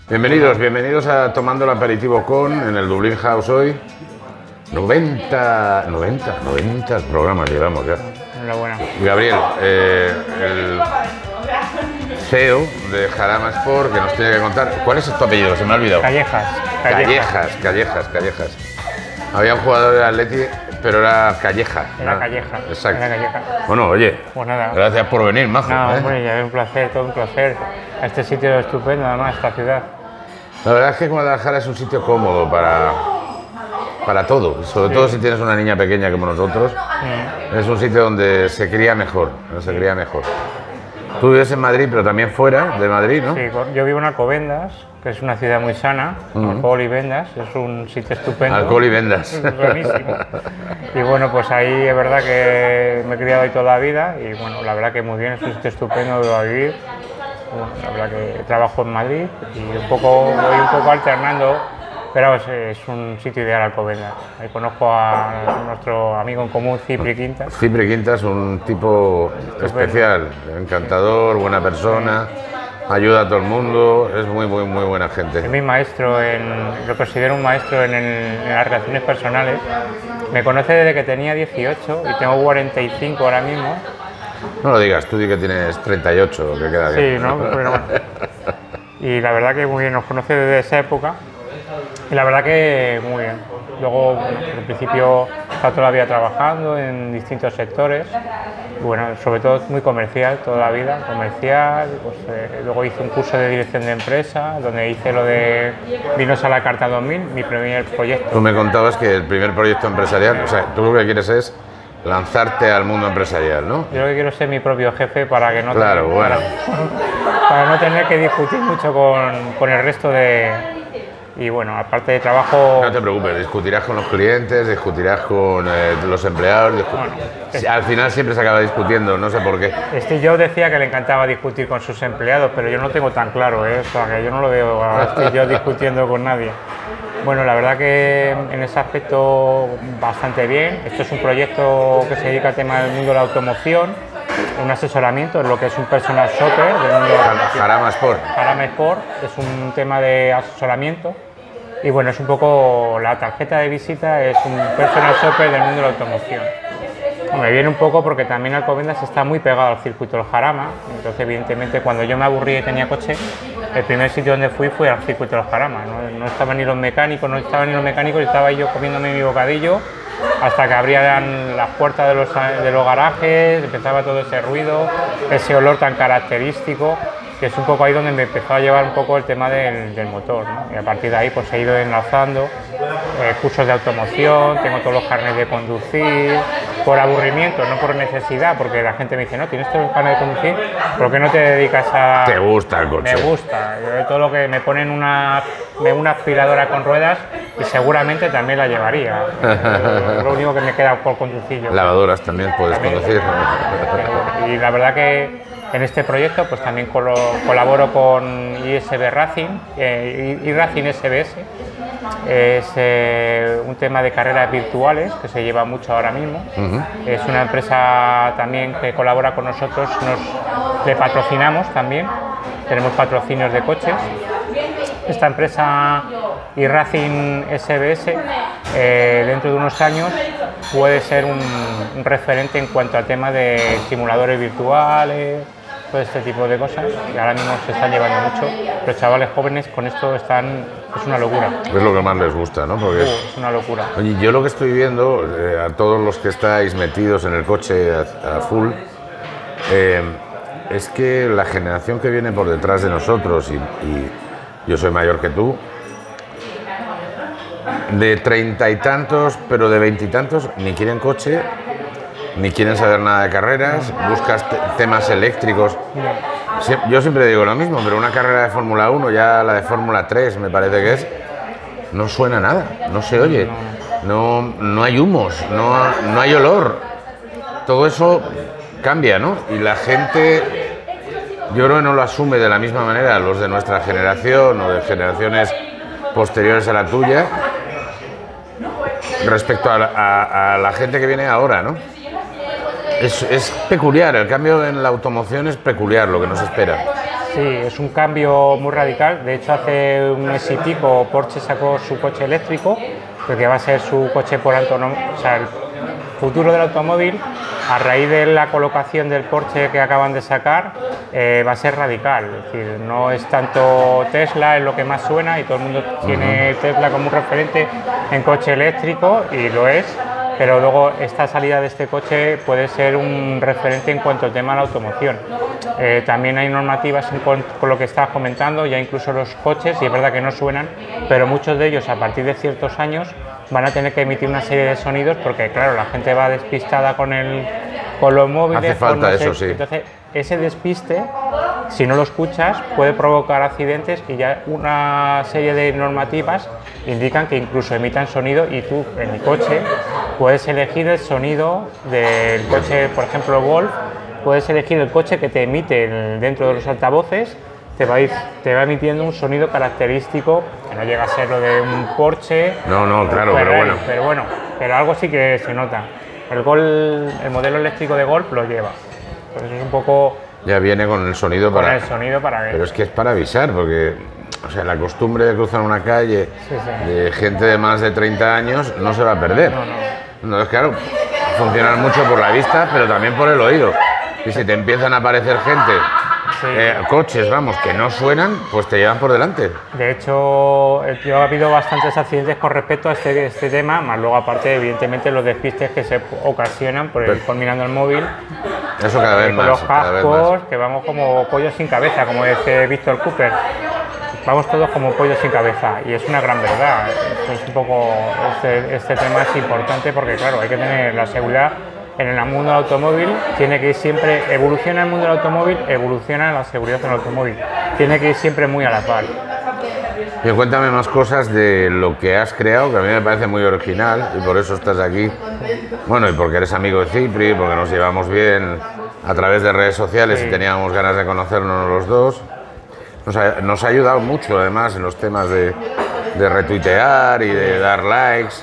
Bienvenidos a Tomando el Aperitivo con, en el Dublín House hoy. 90 programas llevamos ya. Enhorabuena. Gabriel, el CEO de Jarama Sport, que nos tiene que contar. ¿Cuál es tu apellido? Se me ha olvidado. Callejas. Había un jugador de Atleti, pero era Calleja. Era Calleja. Exacto. Era Calleja. Bueno, oye, Pues nada. gracias por venir, majo. No, hombre, ya es un placer, todo un placer. Este sitio es estupendo, además, esta ciudad. La verdad es que Guadalajara es un sitio cómodo para todo, sobre todo si tienes una niña pequeña como nosotros. Es un sitio donde se cría mejor, Tú vives en Madrid, pero también fuera de Madrid, ¿no? Sí, yo vivo en Alcobendas, que es una ciudad muy sana, alcohol y vendas, es un sitio estupendo. Alcohol y vendas. Es buenísimo. Y bueno, pues ahí es verdad que me he criado ahí toda la vida y bueno, la verdad que muy bien, es un sitio estupendo de vivir. Bueno, la verdad que trabajo en Madrid y voy un poco alternando, pero es un sitio ideal Alcobendas. Ahí conozco a nuestro amigo en común, Cipri Quintas. Cipri Quintas, un tipo especial, encantador, buena persona, ayuda a todo el mundo, es muy buena gente. Es mi maestro, lo considero un maestro en las relaciones personales. Me conoce desde que tenía 18 y tengo 45 ahora mismo. No lo digas, tú di que tienes 38, que queda bien. Sí, ¿no? Pero bueno. Y la verdad que muy bien, nos conoce desde esa época y la verdad que muy bien. Luego, bueno, en principio, he estado toda la vida trabajando en distintos sectores. Y bueno, sobre todo muy comercial, toda la vida, comercial. Pues, luego hice un curso de dirección de empresa, donde hice lo de Vinos a la Carta 2000, mi primer proyecto. Tú me contabas que el primer proyecto empresarial, o sea, tú lo que quieres es lanzarte al mundo empresarial, ¿no? Yo lo que quiero es ser mi propio jefe para que no Claro, bueno. para no tener que discutir mucho con el resto de... Y bueno, aparte de trabajo... No te preocupes, discutirás con los clientes, discutirás con los empleados, al final siempre se acaba discutiendo, no sé por qué. Steve Jobs decía que le encantaba discutir con sus empleados, pero yo no tengo tan claro, o sea, que yo no lo veo a Steve Jobs discutiendo con nadie. Bueno, la verdad que en ese aspecto bastante bien. Esto es un proyecto que se dedica al tema del mundo de la automoción, un asesoramiento en lo que es un personal shopper del mundo de la automoción. Jarama Sport. Jarama Sport es un tema de asesoramiento y bueno, es un poco la tarjeta de visita, es un personal shopper del mundo de la automoción. Me viene un poco porque también Alcobendas está muy pegado al circuito del Jarama, entonces evidentemente cuando yo me aburría y tenía coche, el primer sitio donde fui al circuito del Jarama, no estaban ni los mecánicos, estaba yo comiéndome mi bocadillo hasta que abrían las puertas de los garajes, empezaba todo ese ruido, ese olor tan característico, que es un poco ahí donde me empezó a llevar un poco el tema del motor, ¿no? Y a partir de ahí pues he ido enlazando cursos de automoción, tengo todos los carnets de conducir, por aburrimiento, no por necesidad, porque la gente me dice, no, tienes todo el carnet de conducir, ¿por qué no te dedicas a...? ¿Te gusta el coche? Me gusta, yo todo lo que me ponen una aspiradora con ruedas y seguramente también la llevaría, lo único que me queda por conducir yo. Lavadoras también puedes conducir. Y la verdad que en este proyecto pues también colaboro con ISB Racing, iRacing SBS, es un tema de carreras virtuales que se lleva mucho ahora mismo. Es una empresa también que colabora con nosotros, le patrocinamos también, tenemos patrocinios de coches. Esta empresa iRacing SBS dentro de unos años puede ser un referente en cuanto al tema de simuladores virtuales, todo este tipo de cosas, y ahora mismo se están llevando mucho. Los chavales jóvenes con esto es una locura. Es lo que más les gusta, ¿no? Porque es una locura. Oye, yo lo que estoy viendo, a todos los que estáis metidos en el coche a full, es que la generación que viene por detrás de nosotros, y yo soy mayor que tú, de 30 y tantos, pero de 20 y tantos, ni quieren coche, ni quieren saber nada de carreras, buscas temas eléctricos. Yo siempre digo lo mismo, pero una carrera de Fórmula 1, ya la de Fórmula 3 me parece que es, no suena nada, no se oye, no hay humos, no hay olor. Todo eso cambia, ¿no? Y la gente, yo creo que no lo asume de la misma manera los de nuestra generación o de generaciones posteriores a la tuya respecto a la gente que viene ahora, ¿no? Es peculiar, el cambio en la automoción es peculiar, lo que nos espera. Sí, es un cambio muy radical. De hecho, hace un mes y pico Porsche sacó su coche eléctrico, que va a ser su coche por antonomasia, o sea, el futuro del automóvil. A raíz de la colocación del Porsche que acaban de sacar, va a ser radical. Es decir, no es tanto Tesla, es lo que más suena y todo el mundo tiene Tesla como un referente en coche eléctrico y lo es. Pero luego esta salida de este coche puede ser un referente en cuanto al tema de la automoción. También hay normativas con lo que estabas comentando, ya incluso los coches, y es verdad que no suenan, pero muchos de ellos a partir de ciertos años van a tener que emitir una serie de sonidos porque claro, la gente va despistada con los móviles. Hace falta eso, sí. Entonces ese despiste, si no lo escuchas, puede provocar accidentes y ya una serie de normativas indican que incluso emitan sonido y tú en el coche puedes elegir el sonido del coche, por ejemplo Golf, puedes elegir el coche que te emite dentro de los altavoces, te va emitiendo un sonido característico, que no llega a ser lo de un Porsche. No, claro, Ferrari, pero algo sí que se nota. El modelo eléctrico de Golf lo lleva. Pues es un poco... Ya viene con el sonido para... Pero es que es para avisar, porque o sea, la costumbre de cruzar una calle de gente de más de 30 años no se va a perder. No, es claro, funcionan mucho por la vista, pero también por el oído. Y si te empiezan a aparecer gente, coches, vamos, que no suenan, pues te llevan por delante. De hecho, ha habido bastantes accidentes con respecto a este tema, más luego aparte, evidentemente, los despistes que se ocasionan por ir mirando el móvil. Eso cada vez más. Con los cascos, que vamos como pollos sin cabeza, como dice Víctor Cooper. Vamos todos como pollos sin cabeza y es una gran verdad. Es un poco, este tema es importante porque claro, hay que tener la seguridad en el mundo del automóvil, tiene que ir siempre, evoluciona el mundo del automóvil, evoluciona la seguridad en el automóvil, tiene que ir siempre muy a la par. Y cuéntame más cosas de lo que has creado, que a mí me parece muy original y por eso estás aquí. Bueno, y porque eres amigo de Cipri, porque nos llevamos bien a través de redes sociales y teníamos ganas de conocernos los dos. Nos ha ayudado mucho además en los temas de retuitear y de dar likes.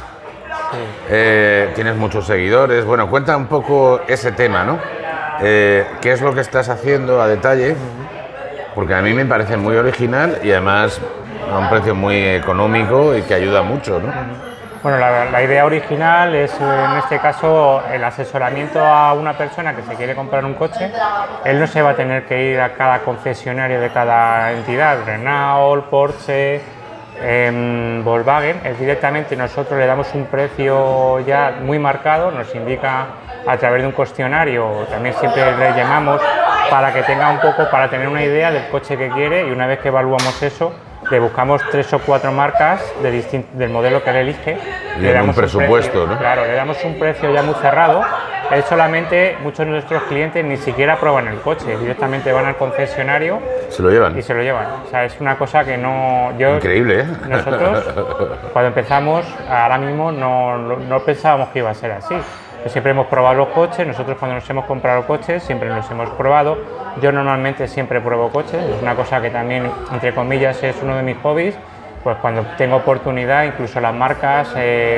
Tienes muchos seguidores. Bueno, cuenta un poco ese tema, ¿no? ¿Qué es lo que estás haciendo a detalle? Porque a mí me parece muy original y además a un precio muy económico y que ayuda mucho, ¿no? Bueno, la idea original es, en este caso, el asesoramiento a una persona que se quiere comprar un coche. Él no se va a tener que ir a cada concesionario de cada entidad, Renault, Porsche, Volkswagen. Directamente nosotros le damos un precio ya muy marcado, nos indica a través de un cuestionario, también siempre le llamamos para que tenga un poco, para tener una idea del coche que quiere, y una vez que evaluamos eso, le buscamos 3 o 4 marcas del modelo que él elige. Y le damos un presupuesto, ¿no? Claro, le damos un precio ya muy cerrado. Él solamente, muchos de nuestros clientes ni siquiera prueban el coche, directamente van al concesionario. Se lo llevan. Y se lo llevan. O sea, es una cosa que no... Increíble, ¿eh? Nosotros, cuando empezamos, ahora mismo no pensábamos que iba a ser así. Siempre hemos probado los coches, nosotros cuando nos hemos comprado coches siempre los hemos probado. Yo normalmente siempre pruebo coches, es una cosa que también, entre comillas, es uno de mis hobbies. Pues cuando tengo oportunidad, incluso las marcas,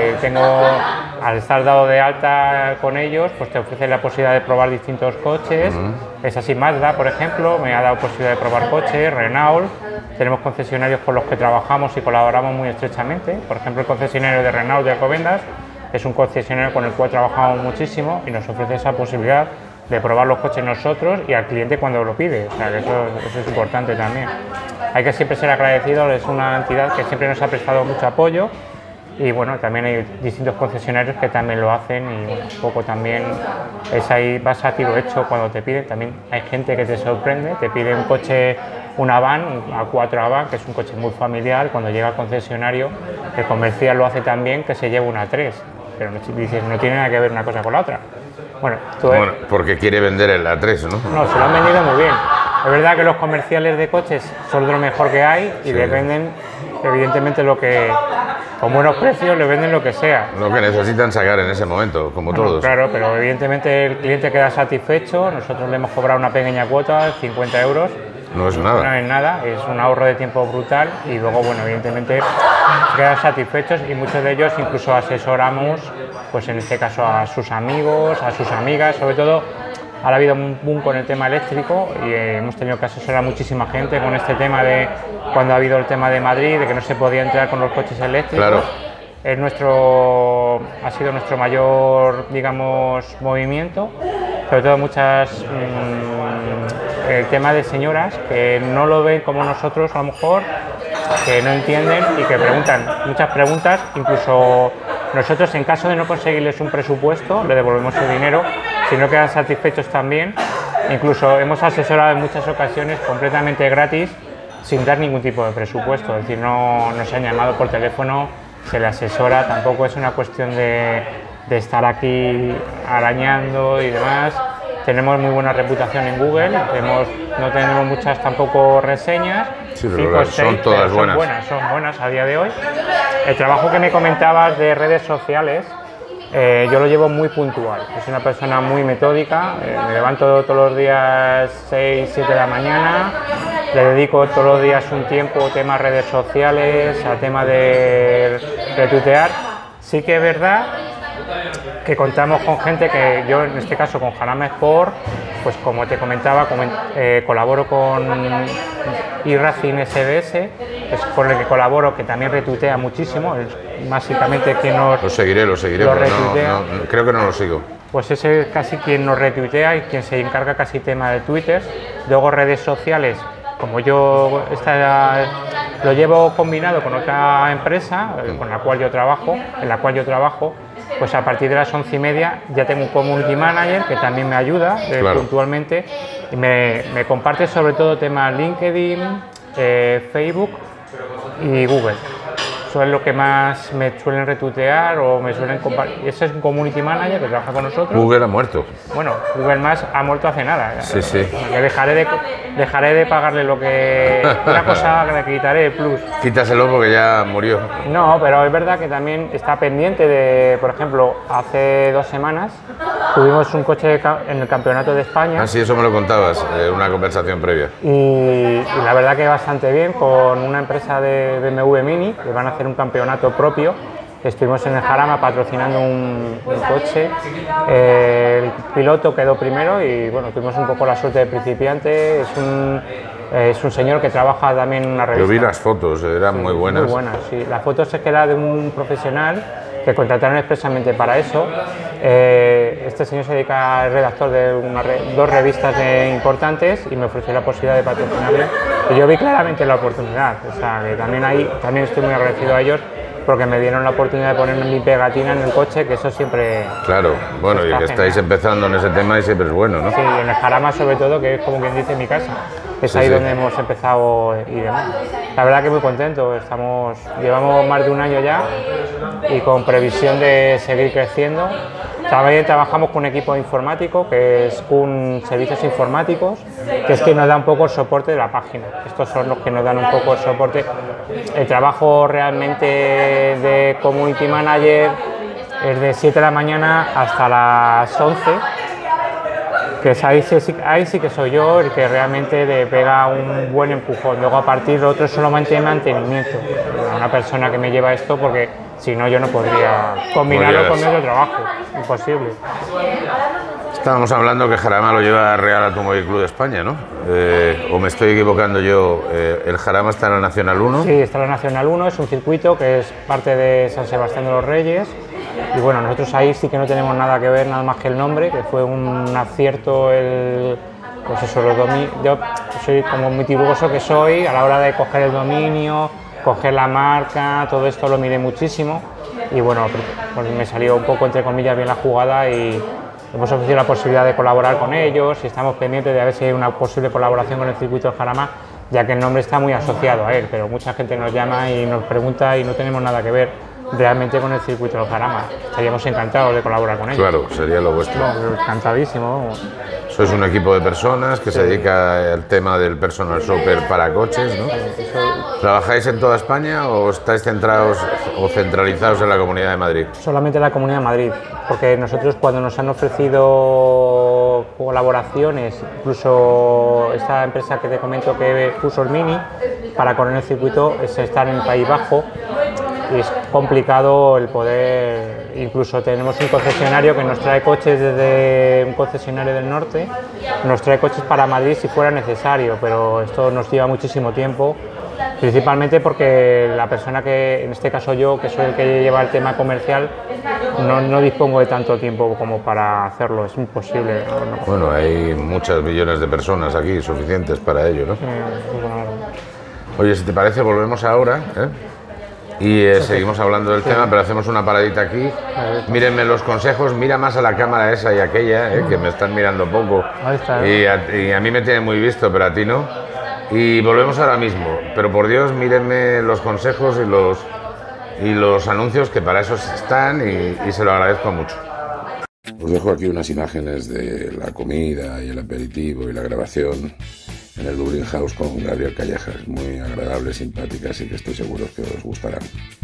al estar dado de alta con ellos, pues te ofrecen la posibilidad de probar distintos coches. Es así, Mazda, por ejemplo, me ha dado posibilidad de probar coches, Renault. Tenemos concesionarios con los que trabajamos y colaboramos muy estrechamente. Por ejemplo, el concesionario de Renault de Alcobendas es un concesionario con el cual trabajamos muchísimo y nos ofrece esa posibilidad de probar los coches nosotros y al cliente cuando lo pide. O sea, que eso es importante también. Hay que siempre ser agradecidos, es una entidad que siempre nos ha prestado mucho apoyo y bueno, también hay distintos concesionarios que también lo hacen y bueno, un poco también es ahí, vas a tiro hecho cuando te piden. También hay gente que te sorprende, te pide un coche, una van, un A4 van, que es un coche muy familiar, cuando llega al concesionario el comercial lo hace tan bien que se lleva una A3, pero dices, no tiene nada que ver una cosa con la otra. Bueno, porque quiere vender el A3, ¿no? No, se lo han vendido muy bien. Es verdad que los comerciales de coches son de lo mejor que hay y les venden, evidentemente, con buenos precios, les venden lo que sea. Lo que necesitan sacar en ese momento, como todos. Claro, pero evidentemente el cliente queda satisfecho, nosotros le hemos cobrado una pequeña cuota, 50 euros. No es nada. No es nada, es un ahorro de tiempo brutal y luego, bueno, evidentemente quedan satisfechos y muchos de ellos incluso asesoramos, pues en este caso a sus amigos, a sus amigas, sobre todo Ahora ha habido un boom con el tema eléctrico y hemos tenido que asesorar a muchísima gente con este tema de cuando ha habido el tema de Madrid, de que no se podía entrar con los coches eléctricos. Claro. Ha sido nuestro mayor, digamos, movimiento, sobre todo el tema de señoras que no lo ven como nosotros a lo mejor, que no entienden y que preguntan muchas preguntas. Incluso nosotros, en caso de no conseguirles un presupuesto, le devolvemos el dinero, si no quedan satisfechos también. Incluso hemos asesorado en muchas ocasiones completamente gratis, sin dar ningún tipo de presupuesto, es decir, no nos han llamado por teléfono, se le asesora, tampoco es una cuestión de estar aquí arañando y demás. Tenemos muy buena reputación en Google, no tenemos muchas tampoco reseñas. Sí, pero son todas buenas. Son buenas a día de hoy. El trabajo que me comentabas de redes sociales, yo lo llevo muy puntual. Soy una persona muy metódica, me levanto todos los días 6, 7 de la mañana, le dedico todos los días un tiempo a temas redes sociales, a tema de retuitear. Sí que es verdad que contamos con gente que yo, en este caso con Jarama Sport, pues como te comentaba, colaboro con iRacing SBS, es con el que colaboro, que también retuitea muchísimo, es básicamente quien nos... Lo seguiré, pero no, creo que no lo sigo. Pues ese es casi quien nos retuitea y quien se encarga casi tema de Twitter. Luego redes sociales, como yo lo llevo combinado con otra empresa en la cual yo trabajo, pues a partir de las 11:30 ya tengo un community manager que también me ayuda puntualmente y me comparte sobre todo temas LinkedIn, Facebook y Google. Eso es lo que más me suelen retuitear o me suelen compartir. Ese es un community manager que trabaja con nosotros. Google ha muerto. Bueno, Google Más ha muerto hace nada. Sí, sí. Dejaré de pagarle lo que... Una cosa que le quitaré el plus. Quítaselo porque ya murió. No, pero es verdad que también está pendiente de, por ejemplo, hace 2 semanas tuvimos un coche en el Campeonato de España. Ah, sí, eso me lo contabas en una conversación previa. Y la verdad que bastante bien, con una empresa de BMW Mini, que van a hacer un campeonato propio. Estuvimos en el Jarama patrocinando un coche, el piloto quedó primero y bueno, tuvimos un poco la suerte de principiante. Es un señor que trabaja también en una revista. Yo vi las fotos, eran muy buenas. Muy buenas, sí. La foto es que era de un profesional que contrataron expresamente para eso. Este señor se dedica al redactor de 2 revistas importantes y me ofreció la posibilidad de patrocinarle. Y yo vi claramente la oportunidad, o sea, que también estoy muy agradecido a ellos porque me dieron la oportunidad de poner mi pegatina en el coche, que eso siempre... Claro, bueno, y que estáis empezando en ese tema y siempre es bueno, ¿no? Sí, en el Jarama sobre todo, que es como quien dice mi casa, es ahí donde hemos empezado y demás. La verdad que muy contento, llevamos más de un año ya y con previsión de seguir creciendo. También trabajamos con un equipo informático, que es un servicios informáticos, que es quien nos da un poco el soporte de la página. Estos son los que nos dan un poco el soporte. El trabajo realmente de community manager es de 7 de la mañana hasta las 11, que es ahí sí que soy yo el que realmente le pega un buen empujón. Luego a partir de otro solamente mantenimiento. Una persona que me lleva esto, porque si no yo no podría combinarlo con mi otro trabajo, imposible. Estábamos hablando que Jarama lo lleva Real Automóvil Club de España, ¿no? ¿O me estoy equivocando yo? ¿El Jarama está en la Nacional 1? Sí, está en la Nacional 1, es un circuito que es parte de San Sebastián de los Reyes. Y bueno, nosotros ahí sí que no tenemos nada que ver, nada más que el nombre, que fue un acierto pues eso, yo soy como muy tiburoso que soy, a la hora de coger el dominio, coger la marca, todo esto lo miré muchísimo y bueno, pues me salió un poco entre comillas bien la jugada y hemos ofrecido la posibilidad de colaborar con ellos y estamos pendientes de a ver si hay una posible colaboración con el circuito del Jarama, ya que el nombre está muy asociado a él, pero mucha gente nos llama y nos pregunta y no tenemos nada que ver realmente con el circuito del Jarama. Estaríamos encantados de colaborar con ellos. Claro, sería lo vuestro. No, encantadísimo. Sois un equipo de personas que se dedica al tema del personal shopper para coches, ¿no? ¿Trabajáis en toda España o estáis centrados o centralizados en la Comunidad de Madrid? Solamente en la Comunidad de Madrid, porque nosotros cuando nos han ofrecido colaboraciones, incluso esta empresa que te comento que puso el Mini para correr el circuito, es estar en el País Bajo. y es complicado el poder, incluso tenemos un concesionario que nos trae coches desde un concesionario del norte, nos trae coches para Madrid si fuera necesario, pero esto nos lleva muchísimo tiempo, principalmente porque la persona que, en este caso yo, que soy el que lleva el tema comercial, no dispongo de tanto tiempo como para hacerlo, es imposible. No. Bueno, hay muchas millones de personas aquí suficientes para ello, ¿no? Oye, si te parece, volvemos ahora, ¿eh? Y seguimos hablando del tema, pero hacemos una paradita aquí. Mírenme los consejos, mira más a la cámara esa y aquella, que me están mirando poco. Ahí está, y a mí me tiene muy visto, pero a ti no. Y volvemos ahora mismo, pero por Dios, mírenme los consejos y los anuncios, que para eso están, y se lo agradezco mucho. Os dejo aquí unas imágenes de la comida y el aperitivo y la grabación en el Dublin House con Gabriel Callejas, muy agradables, simpáticas y que estoy seguro que os gustarán.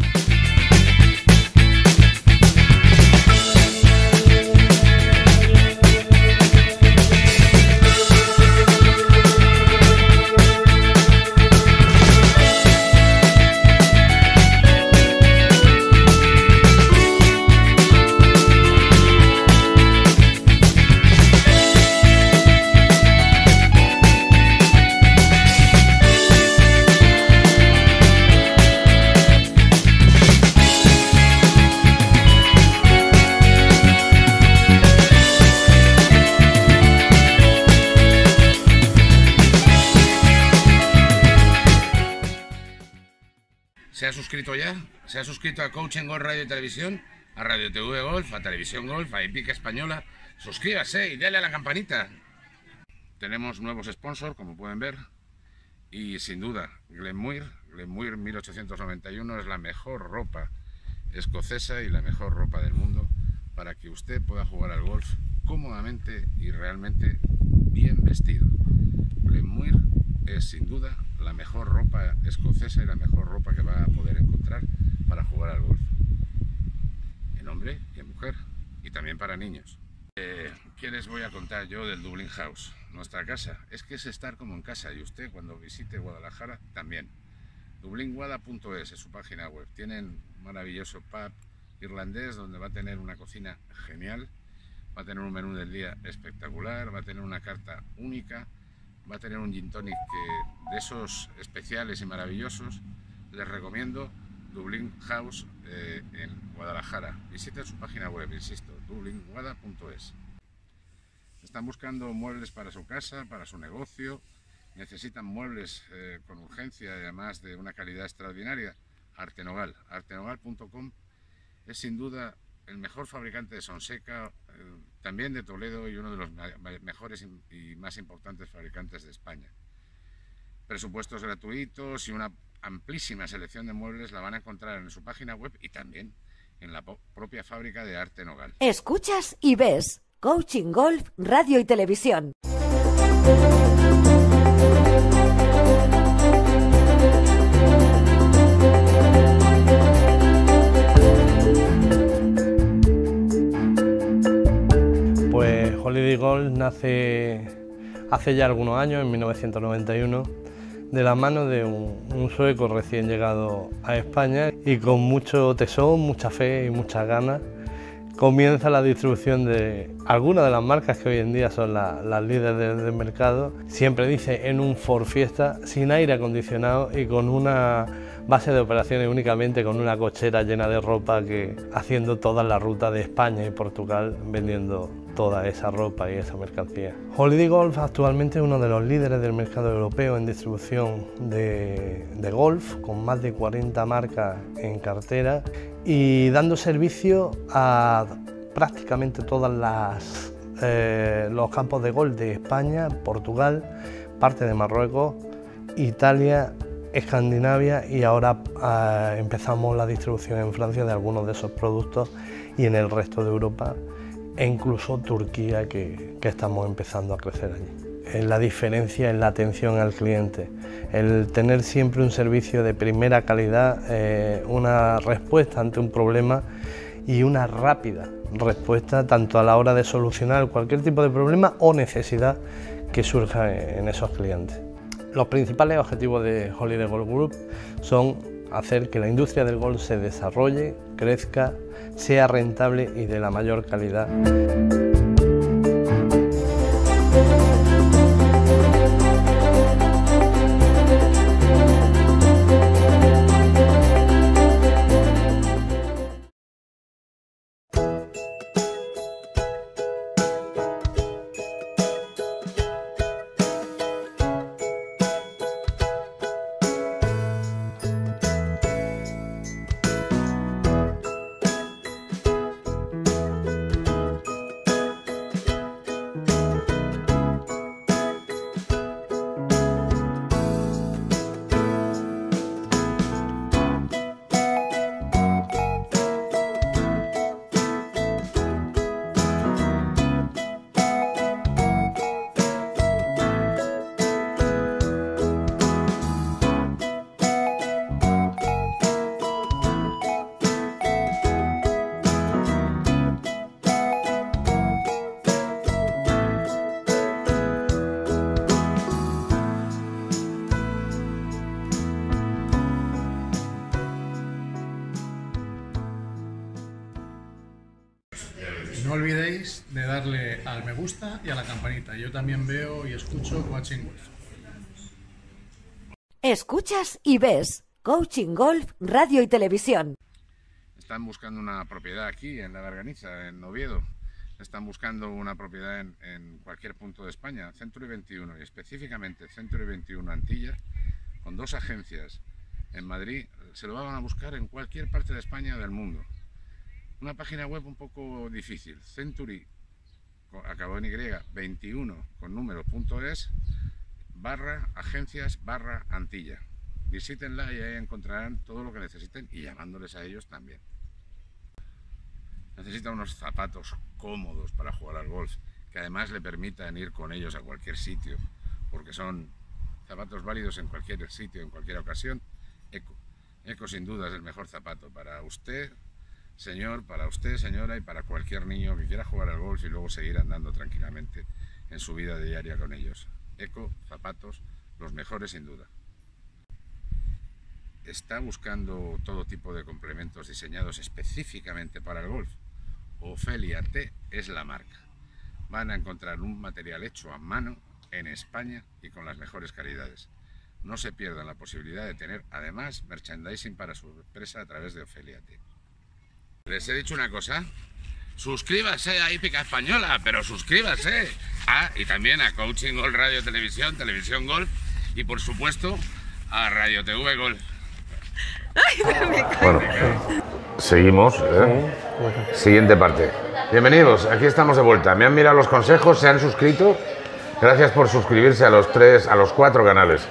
¿Se ha suscrito ya? ¿Se ha suscrito a Coaching Golf Radio y Televisión? A Radio TV Golf, a Televisión Golf, a Epic Española. Suscríbase y dale a la campanita. Tenemos nuevos sponsors, como pueden ver. Y sin duda, Glenmuir 1891 es la mejor ropa escocesa y la mejor ropa del mundo para que usted pueda jugar al golf cómodamente y realmente bien vestido. Glenmuir es sin duda la mejor ropa escocesa y la mejor ropa que va a poder encontrar para jugar al golf, en hombre y en mujer, y también para niños. ¿Qué les voy a contar yo del Dublin House? Nuestra casa es que es estar como en casa, y usted cuando visite Guadalajara también. Dublinguada.es es su página web. Tienen un maravilloso pub irlandés donde va a tener una cocina genial, va a tener un menú del día espectacular, va a tener una carta única, va a tener un gin tonic de esos especiales y maravillosos. Les recomiendo Dublin House en Guadalajara. Visiten su página web, insisto, dublinguada.es. Están buscando muebles para su casa, para su negocio, necesitan muebles con urgencia y además de una calidad extraordinaria. Artenogal, artenogal.com es sin duda el mejor fabricante de Sonseca, también de Toledo, y uno de los mejores y más importantes fabricantes de España. Presupuestos gratuitos y una amplísima selección de muebles la van a encontrar en su página web y también en la propia fábrica de Artenogal. Escuchas y ves Coaching Golf, Radio y Televisión. Pues Holiday Golf nace hace ya algunos años, en 1991, de la mano de un sueco recién llegado a España, y con mucho tesón, mucha fe y muchas ganas comienza la distribución de algunas de las marcas que hoy en día son las líderes del mercado. Siempre dice en un Ford Fiesta, sin aire acondicionado y con una base de operaciones únicamente con una cochera llena de ropa, que haciendo toda la ruta de España y Portugal vendiendo toda esa ropa y esa mercancía. Holiday Golf actualmente es uno de los líderes del mercado europeo en distribución de golf, con más de 40 marcas en cartera y dando servicio a prácticamente todos los campos de golf de España, Portugal, parte de Marruecos, Italia, Escandinavia, y ahora empezamos la distribución en Francia de algunos de esos productos y en el resto de Europa e incluso Turquía, que estamos empezando a crecer allí. La diferencia en la atención al cliente, el tener siempre un servicio de primera calidad, una respuesta ante un problema y una rápida respuesta tanto a la hora de solucionar cualquier tipo de problema o necesidad que surja en esos clientes. Los principales objetivos de Holiday Golf Group son hacer que la industria del golf se desarrolle, crezca, sea rentable y de la mayor calidad. No olvidéis de darle al me gusta y a la campanita. Yo también veo y escucho Coaching Golf. Escuchas y ves Coaching Golf, Radio y Televisión. Están buscando una propiedad aquí en la Berganiza, en Oviedo. Están buscando una propiedad en cualquier punto de España, Century 21 y específicamente Century 21 Antilla, con 2 agencias en Madrid. Se lo van a buscar en cualquier parte de España o del mundo. Una página web un poco difícil, Century, acabado en Y, 21 con número.es, /agencias /Antilla. Visítenla y ahí encontrarán todo lo que necesiten y llamándoles a ellos también. Necesitan unos zapatos cómodos para jugar al golf, que además le permitan ir con ellos a cualquier sitio, porque son zapatos válidos en cualquier sitio, en cualquier ocasión. Eco. Eco sin duda es el mejor zapato para usted, señor, para usted, señora, y para cualquier niño que quiera jugar al golf y luego seguir andando tranquilamente en su vida diaria con ellos. Eco, zapatos, los mejores sin duda. ¿Está buscando todo tipo de complementos diseñados específicamente para el golf? Ofelia T es la marca. Van a encontrar un material hecho a mano en España y con las mejores calidades. No se pierdan la posibilidad de tener además merchandising para su empresa a través de Ofelia T. Les he dicho una cosa, suscríbase a Hípica Española, pero suscríbase. Y también a Coaching Golf Radio Televisión, Televisión Golf y por supuesto a Radio TV Golf. Bueno, seguimos. Siguiente parte. Bienvenidos, aquí estamos de vuelta. Me han mirado los consejos, se han suscrito. Gracias por suscribirse a los 4 canales.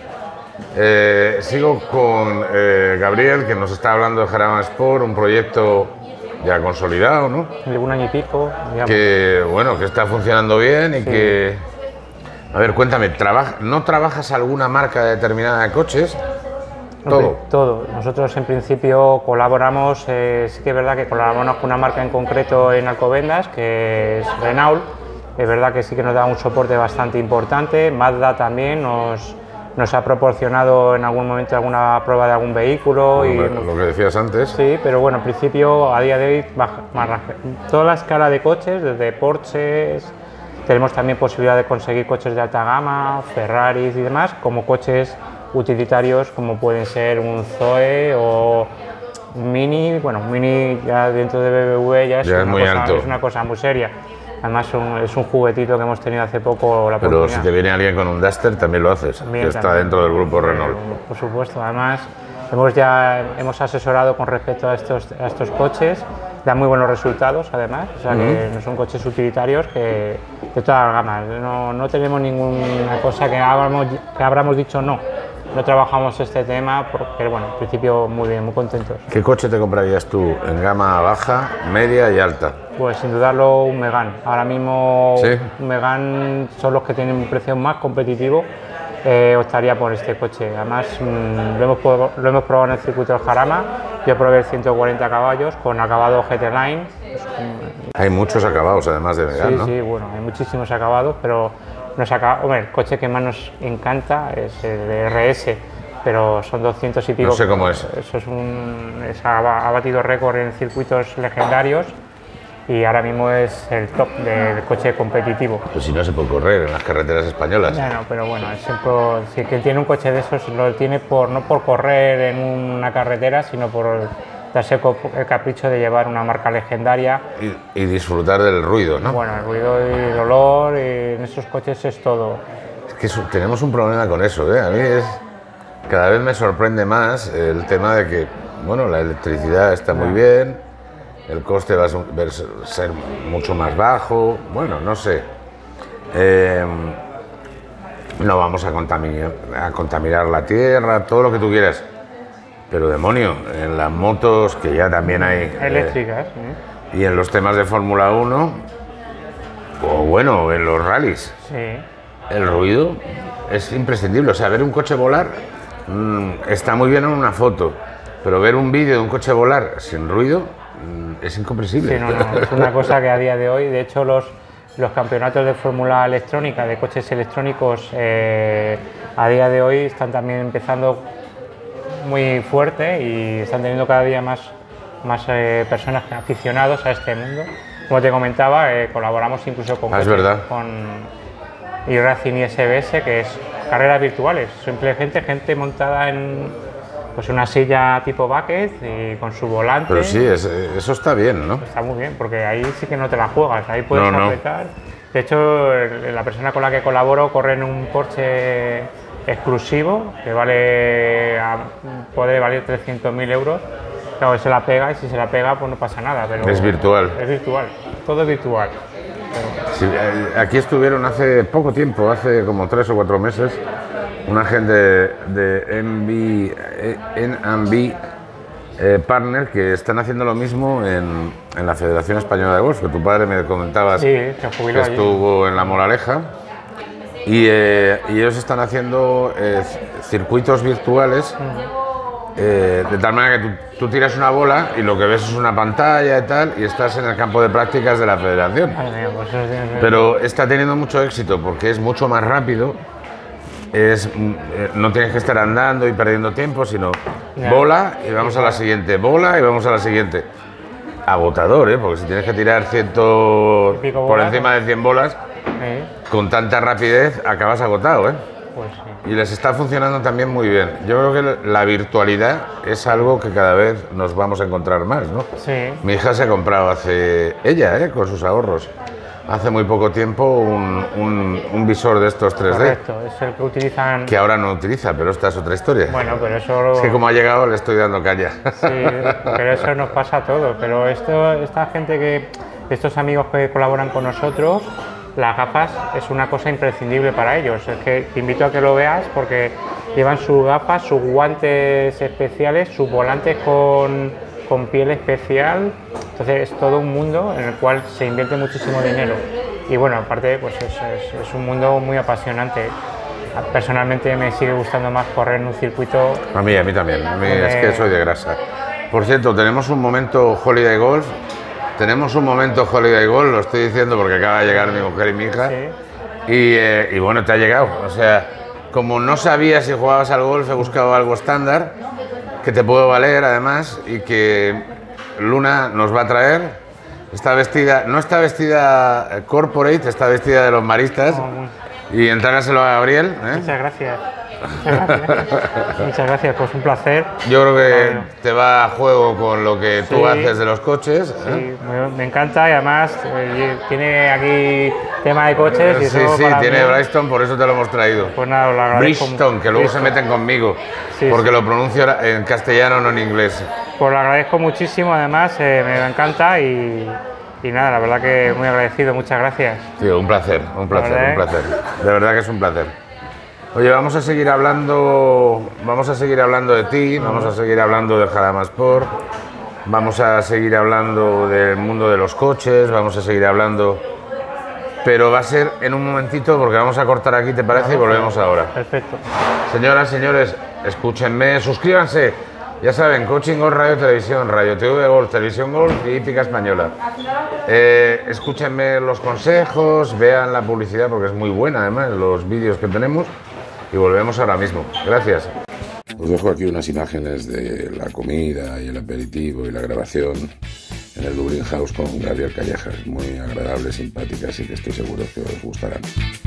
Sigo con Gabriel, que nos está hablando de Jarama Sport, un proyecto ya consolidado, ¿no? De 1 año y pico, digamos. Que, bueno, que está funcionando bien y sí. Que... A ver, cuéntame, ¿no trabajas alguna marca determinada de coches? Todo. Todo. Nosotros en principio colaboramos, sí que es verdad que colaboramos con una marca en concreto en Alcobendas, que es Renault. Es verdad que sí que nos da un soporte bastante importante. Mazda también nos ha proporcionado en algún momento alguna prueba de algún vehículo. Lo que decías antes. Sí, pero bueno, en principio a día de hoy toda la escala de coches, desde Porsches, tenemos también posibilidad de conseguir coches de alta gama, Ferraris y demás, como coches utilitarios como pueden ser un Zoe o un Mini. Bueno, un Mini ya dentro de BBV ya es una cosa muy seria. Además es un juguetito que hemos tenido hace poco la oportunidad. Pero si te viene alguien con un Duster también lo haces, también, que está dentro del grupo Renault. Por supuesto, además hemos asesorado con respecto a estos coches, dan muy buenos resultados además, o sea que no son coches utilitarios de todas las gamas. No tenemos ninguna cosa que habramos dicho no trabajamos este tema, pero bueno, en principio muy bien, muy contentos. ¿Qué coche te comprarías tú en gama baja, media y alta? Pues sin dudarlo un Megane. Ahora mismo ¿Sí? Un Megane son los que tienen un precio más competitivo. Optaría por este coche. Además lo hemos probado en el circuito del Jarama. Yo probé el 140 caballos con acabado GT Line. Hay muchos acabados además de Megane, ¿no? Sí, bueno, hay muchísimos acabados, pero el coche que más nos encanta es el RS, pero son 200 y pico. No sé cómo es. Eso ha batido récord en circuitos legendarios y ahora mismo es el top del coche competitivo. Pues si no se puede correr en las carreteras españolas. Ya no, pero bueno, si quien tiene un coche de esos lo tiene no por correr en una carretera, sino por darse el capricho de llevar una marca legendaria. Y disfrutar del ruido, ¿no? Bueno, el ruido y el olor en esos coches es todo. Es que tenemos un problema con eso, ¿eh? A mí cada vez me sorprende más el tema de que, bueno, la electricidad está muy bien, el coste va a ser mucho más bajo, bueno, no sé. No vamos a contaminar la tierra, todo lo que tú quieras. Pero demonio, en las motos, que ya también hay... Eléctricas, y en los temas de Fórmula 1, o bueno, en los rallies, el ruido es imprescindible. O sea, ver un coche volar está muy bien en una foto, pero ver un vídeo de un coche volar sin ruido es incomprensible. Sí, no, es una cosa que a día de hoy, de hecho, los campeonatos de fórmula electrónica, de coches electrónicos, a día de hoy están también empezando muy fuerte y están teniendo cada día más personas aficionados a este mundo. Como te comentaba, colaboramos incluso con iRacing y SBS, que es carreras virtuales, simplemente gente montada en pues una silla tipo bucket y con su volante. Pero sí, eso está bien, ¿no? Está muy bien, porque ahí sí que no te la juegas, ahí puedes apretar. De hecho, la persona con la que colaboro corre en un Porsche exclusivo que puede valer 300.000 euros. Claro, se la pega y si se la pega pues no pasa nada. Pero es virtual. Es virtual, todo es virtual. Sí, aquí estuvieron hace poco tiempo, hace como 3 o 4 meses, una gente de NB Partner que están haciendo lo mismo en la Federación Española de Golf, que tu padre me comentabas que estuvo en La Moraleja. Y ellos están haciendo circuitos virtuales de tal manera que tú tiras una bola y lo que ves es una pantalla y tal, y estás en el campo de prácticas de la federación. Pero está teniendo mucho éxito porque es mucho más rápido, no tienes que estar andando y perdiendo tiempo, sino bola y vamos a la siguiente, bola y vamos a la siguiente. Agotador, porque si tienes que tirar por encima de 100 bolas, con tanta rapidez acabas agotado, Pues sí. Y les está funcionando también muy bien. Yo creo que la virtualidad es algo que cada vez nos vamos a encontrar más, ¿no? Sí. Mi hija se ha comprado con sus ahorros, hace muy poco tiempo un visor de estos 3D. Correcto, es el que utilizan... Que ahora no utiliza, pero esta es otra historia. Bueno, pero eso... Es que como ha llegado le estoy dando caña. Sí, pero eso nos pasa a todos. Pero esta gente estos amigos que colaboran con nosotros, las gafas es una cosa imprescindible para ellos. Es que te invito a que lo veas porque llevan sus gafas, sus guantes especiales, sus volantes con piel especial. Entonces es todo un mundo en el cual se invierte muchísimo dinero. Y bueno, aparte pues es un mundo muy apasionante. Personalmente me sigue gustando más correr en un circuito. A mí también. Es que soy de grasa. Por cierto, tenemos un momento Holiday Golf. Lo estoy diciendo porque acaba de llegar mi mujer y mi hija. Sí. Y bueno, te ha llegado. O sea, como no sabía si jugabas al golf, he buscado algo estándar que te puedo valer además y que Luna nos va a traer. No está vestida corporate, está vestida de los maristas. Y entrágaselo a Gabriel. Muchas gracias. Muchas gracias, pues un placer. Yo creo que te va a juego con lo que tú haces de los coches. Sí, me encanta y además tiene aquí tema de coches. Y sí, tiene Bristol, por eso te lo hemos traído. Pues nada, lo agradezco. Bristol, que luego se meten conmigo, porque lo pronuncio en castellano, no en inglés. Pues lo agradezco muchísimo, además me encanta y nada, la verdad que muy agradecido, muchas gracias. Tío, un placer. De verdad que es un placer. Oye, vamos a seguir hablando de ti, vamos a seguir hablando del Jarama Sport, vamos a seguir hablando del mundo de los coches, vamos a seguir hablando, pero va a ser en un momentito porque vamos a cortar aquí, ¿te parece? Y volvemos ahora. Perfecto. Señoras, señores, escúchenme, suscríbanse. Ya saben, Coaching Golf Radio Televisión, Radio TV Golf, Televisión Golf y Hípica Española. Escúchenme los consejos, vean la publicidad porque es muy buena además, los vídeos que tenemos y volvemos ahora mismo. Gracias. Os dejo aquí unas imágenes de la comida y el aperitivo y la grabación en el Dublin House con Gabriel Callejas, muy agradables, simpáticas y que estoy seguro que os gustarán.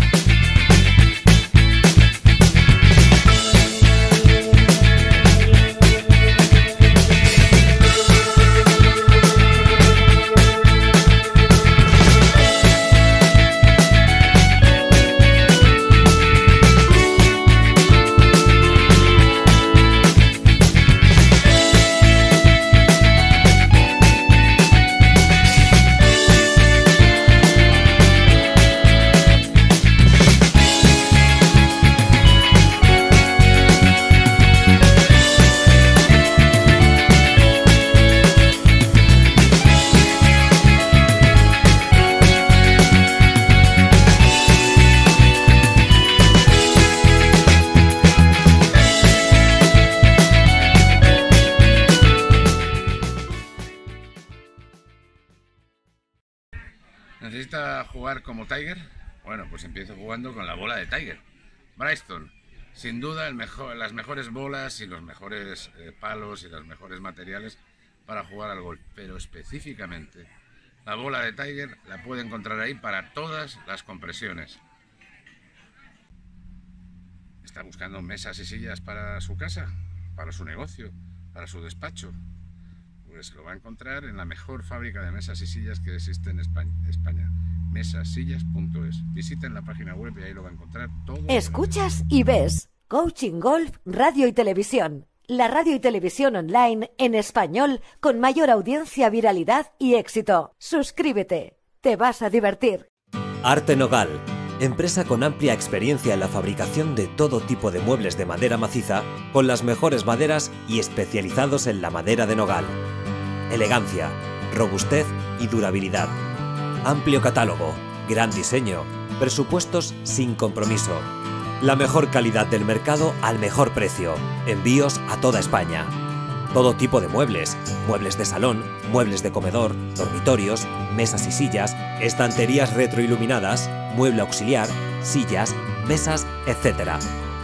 ¿Necesita jugar como Tiger? Bueno, pues empiezo jugando con la bola de Tiger. Bristol, sin duda las mejores bolas y los mejores palos y los mejores materiales para jugar al golf. Pero específicamente, la bola de Tiger la puede encontrar ahí para todas las compresiones. ¿Está buscando mesas y sillas para su casa, para su negocio, para su despacho? Pues lo va a encontrar en la mejor fábrica de mesas y sillas que existe en España. Mesasillas.es. Visiten la página web y ahí lo va a encontrar todo. Escuchas y ves Coaching Golf, Radio y Televisión. La radio y televisión online en español con mayor audiencia, viralidad y éxito. Suscríbete. Te vas a divertir. Arte Nogal. Empresa con amplia experiencia en la fabricación de todo tipo de muebles de madera maciza, con las mejores maderas y especializados en la madera de nogal. Elegancia, robustez y durabilidad. Amplio catálogo, gran diseño, presupuestos sin compromiso. La mejor calidad del mercado al mejor precio. Envíos a toda España. Todo tipo de muebles, muebles de salón, muebles de comedor, dormitorios, mesas y sillas, estanterías retroiluminadas, mueble auxiliar, sillas, mesas, etc.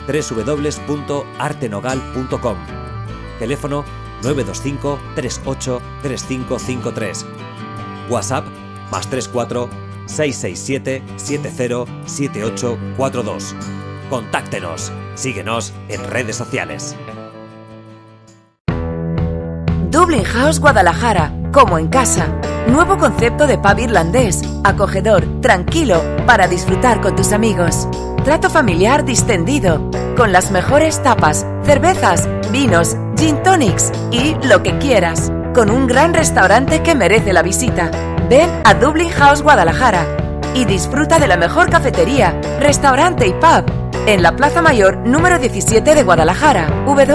www.artenogal.com. Teléfono 925 38 3553. WhatsApp +34 667 70 7842. Contáctenos. Síguenos en redes sociales. Dublin House Guadalajara, como en casa. Nuevo concepto de pub irlandés, acogedor, tranquilo, para disfrutar con tus amigos. Trato familiar distendido, con las mejores tapas, cervezas, vinos, gin tonics y lo que quieras. Con un gran restaurante que merece la visita. Ven a Dublin House Guadalajara y disfruta de la mejor cafetería, restaurante y pub en la Plaza Mayor número 17 de Guadalajara.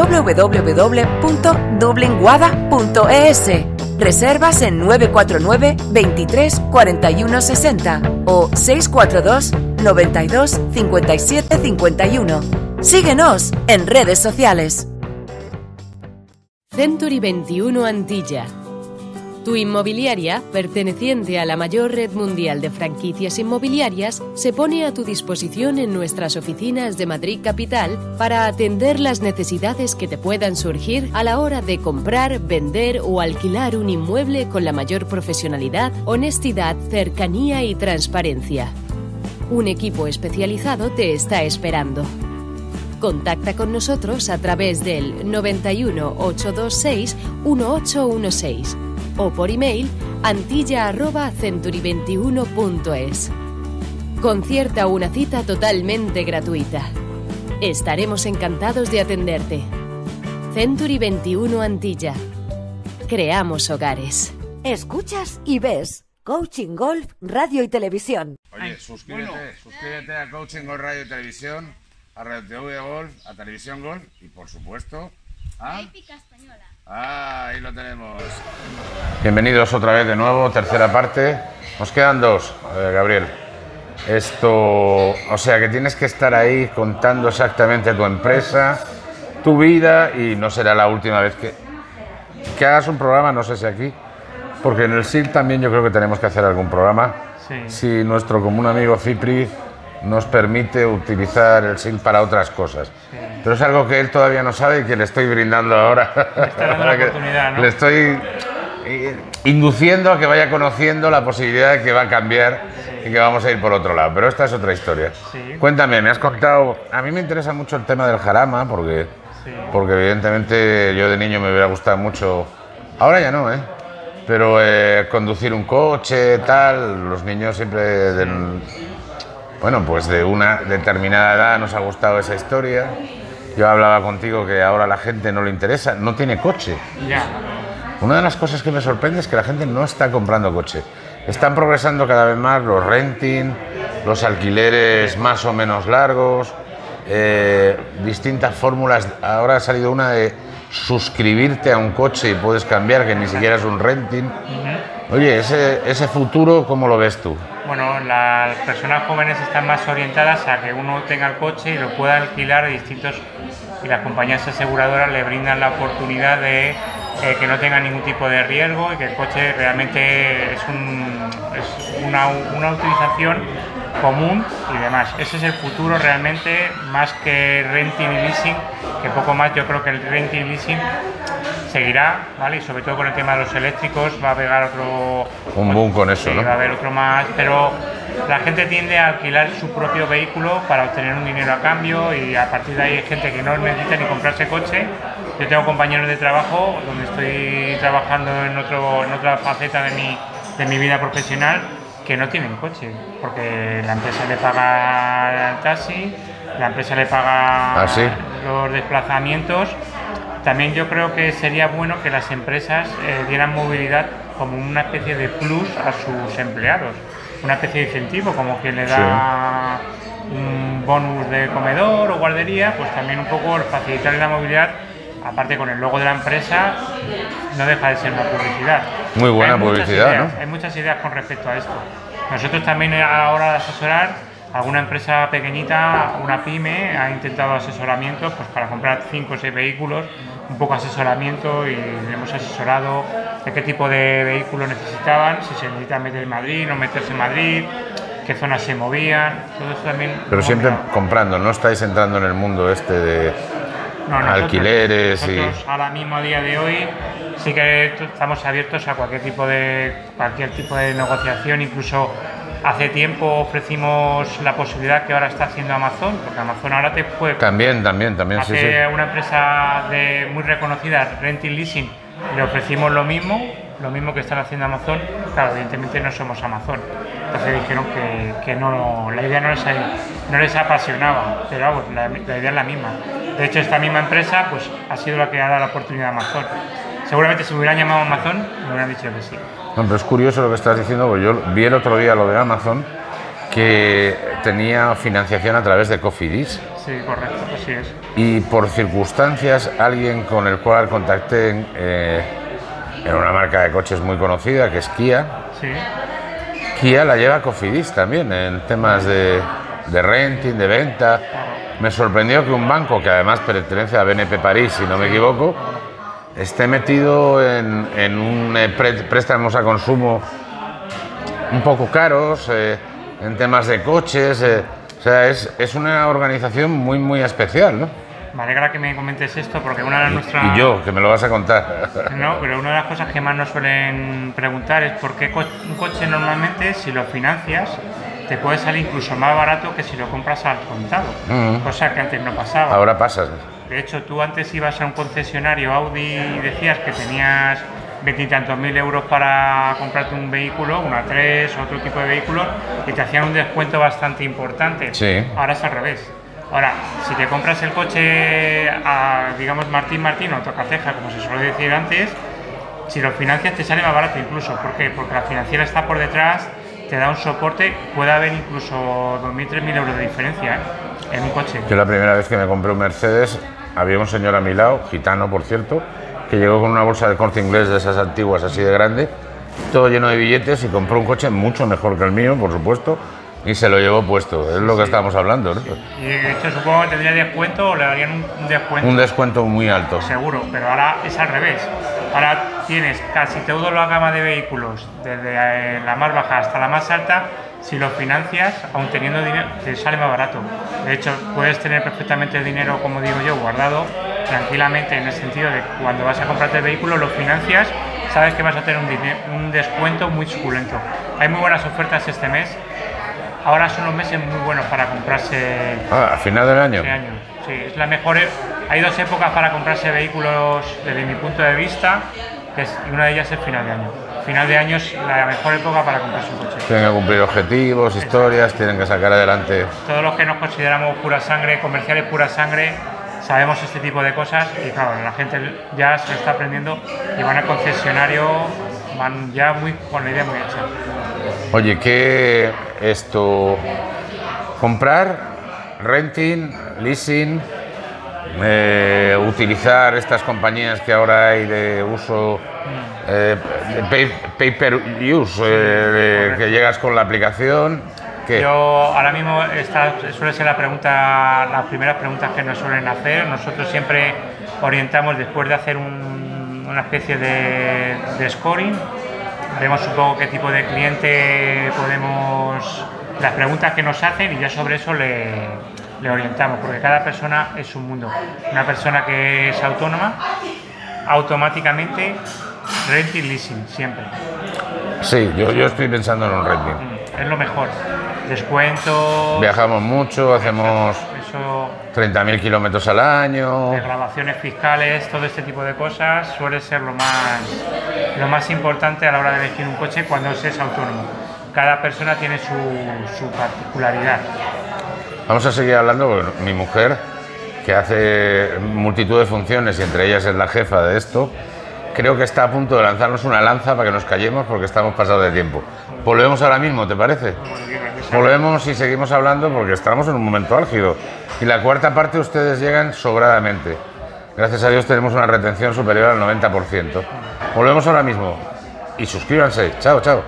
www.dublinguada.es. Reservas en 949 23 41 60 o 642 92 57 51. Síguenos en redes sociales. Century 21 Antilla. Tu inmobiliaria, perteneciente a la mayor red mundial de franquicias inmobiliarias, se pone a tu disposición en nuestras oficinas de Madrid Capital para atender las necesidades que te puedan surgir a la hora de comprar, vender o alquilar un inmueble con la mayor profesionalidad, honestidad, cercanía y transparencia. Un equipo especializado te está esperando. Contacta con nosotros a través del 91 826 1816 o por email antilla@century21.es. Concierta una cita totalmente gratuita. Estaremos encantados de atenderte. Century 21 Antilla. Creamos hogares. Escuchas y ves Coaching Golf, Radio y Televisión. Oye, suscríbete a Coaching Golf Radio y Televisión, a Radio TV Golf, a Televisión Golf y por supuesto a Épica Española. Ahí lo tenemos. Bienvenidos otra vez de nuevo, tercera parte. Nos quedan dos, Gabriel. O sea que tienes que estar ahí contando exactamente tu empresa, tu vida, y no será la última vez que hagas un programa, no sé si aquí, porque en el SIL también yo creo que tenemos que hacer algún programa. Sí. Si nuestro común amigo Cipri nos permite utilizar el SIL para otras cosas. Sí. pero es algo que él todavía no sabe y que le estoy brindando ahora. Le está dando la oportunidad, ¿no? Le estoy induciendo a que vaya conociendo la posibilidad de que va a cambiar y que vamos a ir por otro lado, pero esta es otra historia. Sí. Cuéntame, me has contado, a mí me interesa mucho el tema del jarama, porque evidentemente yo de niño me hubiera gustado mucho, ahora ya no, pero conducir un coche, tal, los niños siempre, bueno, pues de una determinada edad nos ha gustado esa historia. Yo hablaba contigo que ahora a la gente no le interesa, no tiene coche. Ya. Una de las cosas que me sorprende es que la gente no está comprando coche. Están progresando cada vez más los renting, los alquileres más o menos largos, distintas fórmulas. Ahora ha salido una de suscribirte a un coche y puedes cambiar, que ni siquiera es un renting. Oye, ese futuro, ¿cómo lo ves tú? Bueno, las personas jóvenes están más orientadas a que uno tenga el coche y lo pueda alquilar a distintos, y las compañías aseguradoras le brindan la oportunidad de que no tenga ningún tipo de riesgo y que el coche realmente es una utilización común y demás. Ese es el futuro realmente, más que renting y leasing, que poco más. Yo creo que el renting y leasing seguirá, ¿vale? Y sobre todo con el tema de los eléctricos va a pegar otro... Un boom con eso, sí, ¿no? Va a haber otro más, pero la gente tiende a alquilar su propio vehículo para obtener un dinero a cambio, y a partir de ahí hay gente que no necesita ni comprarse coche. Yo tengo compañeros de trabajo donde estoy trabajando en otra faceta de mi vida profesional que no tienen coche, porque la empresa le paga el taxi, la empresa le paga los desplazamientos. También yo creo que sería bueno que las empresas dieran movilidad como una especie de plus a sus empleados, una especie de incentivo, como quien le da un bonus de comedor o guardería, pues también un poco facilitar la movilidad. Aparte, con el logo de la empresa, no deja de ser una publicidad. Muy buena publicidad, ¿no? Hay muchas ideas con respecto a esto. Nosotros también, a la hora de asesorar, alguna empresa pequeñita, una pyme, ha intentado asesoramiento pues, para comprar 5 o 6 vehículos, un poco asesoramiento, y le hemos asesorado de qué tipo de vehículo necesitaban, si se necesita meter en Madrid, no meterse en Madrid, qué zonas se movían, todo eso también. Pero siempre comprando, no estáis entrando en el mundo este de alquileres nosotros ahora mismo, a día de hoy, sí que estamos abiertos a cualquier tipo de negociación. Incluso hace tiempo ofrecimos la posibilidad que ahora está haciendo Amazon, porque Amazon ahora te puede... También, hace una empresa muy reconocida, Renting Leasing, le ofrecimos lo mismo que están haciendo Amazon. Claro, evidentemente no somos Amazon, entonces dijeron que no, la idea no les apasionaba, pero vamos, la idea es la misma. De hecho, esta misma empresa pues ha sido la que ha dado la oportunidad a Amazon. Seguramente si me hubieran llamado Amazon, me hubieran dicho que sí. No, pero es curioso lo que estás diciendo, porque yo vi el otro día lo de Amazon, que tenía financiación a través de Cofidis. Sí, correcto, así es. Y por circunstancias, alguien con el cual contacté en una marca de coches muy conocida, que es Kia. Sí. Kia la lleva Cofidis también, en temas de renting, de venta. Me sorprendió que un banco, que además pertenece a BNP París, si no me equivoco, esté metido en préstamos a consumo un poco caros, en temas de coches. O sea, es una organización muy, muy especial, ¿no? Me alegra que me comentes esto, porque una de nuestras... Y yo, que me lo vas a contar. No, pero una de las cosas que más nos suelen preguntar es por qué un coche normalmente, si lo financias, te puede salir incluso más barato que si lo compras al contado, cosa que antes no pasaba. Ahora pasa. De hecho, tú antes ibas a un concesionario Audi y decías que tenías 20 y tantos mil euros para comprarte un vehículo, una 3 o otro tipo de vehículo, y te hacían un descuento bastante importante. Sí. Ahora es al revés. Ahora, si te compras el coche a, digamos, Martín o Tocaceja, como se suele decir antes, si lo financias te sale más barato incluso. ¿Por qué? Porque la financiera está por detrás, te da un soporte, puede haber incluso 2.000, 3.000 euros de diferencia en un coche. Yo la primera vez que me compré un Mercedes, había un señor a mi lado, gitano por cierto, que llegó con una bolsa de Corte Inglés de esas antiguas así de grande, todo lleno de billetes, y compró un coche mucho mejor que el mío, por supuesto, y se lo llevó puesto. Es lo que estábamos hablando, ¿no? Sí. Y de hecho supongo que tendría descuento, o le darían un descuento. Un descuento muy alto. Seguro, pero ahora es al revés. Ahora tienes casi toda la gama de vehículos, desde la más baja hasta la más alta. Si los financias, aun teniendo dinero, te sale más barato. De hecho, puedes tener perfectamente el dinero, como digo yo, guardado tranquilamente, en el sentido de que cuando vas a comprarte el vehículo, lo financias, sabes que vas a tener un descuento muy suculento. Hay muy buenas ofertas este mes. Ahora son los meses muy buenos para comprarse. ¿A final del año? Sí, es la mejor. Hay dos épocas para comprarse vehículos desde mi punto de vista, y una de ellas es final de año. Final de año es la mejor época para comprarse un coche. Tienen que cumplir objetivos, historias, tienen que sacar adelante. Todos los que nos consideramos pura sangre, comerciales pura sangre, sabemos este tipo de cosas y claro, la gente ya se lo está aprendiendo y van al concesionario, van ya con la idea muy hecha. Oye, ¿qué esto? ¿Comprar? ¿Renting? ¿Leasing? ¿Utilizar estas compañías que ahora hay de uso? Pay per use, que llegas con la aplicación. ¿Qué? Yo ahora mismo esta suele ser las primeras preguntas que nos suelen hacer. Nosotros siempre orientamos después de hacer una especie de scoring, vemos un poco qué tipo de cliente podemos, las preguntas que nos hacen y ya sobre eso le orientamos, porque cada persona es un mundo. Una persona que es autónoma, automáticamente renting, leasing, siempre. Sí, yo estoy pensando en un renting. Es lo mejor. Descuentos. Viajamos mucho, hacemos 30.000 kilómetros al año. Desgravaciones fiscales, todo este tipo de cosas suele ser lo más importante a la hora de elegir un coche cuando se es autónomo. Cada persona tiene su particularidad. Vamos a seguir hablando porque mi mujer, que hace multitud de funciones y entre ellas es la jefa de esto, creo que está a punto de lanzarnos una lanza para que nos callemos porque estamos pasados de tiempo. Volvemos ahora mismo, ¿te parece? Volvemos y seguimos hablando porque estamos en un momento álgido. Y la cuarta parte ustedes llegan sobradamente. Gracias a Dios tenemos una retención superior al 90%. Volvemos ahora mismo. Y suscríbanse. Chao, chao.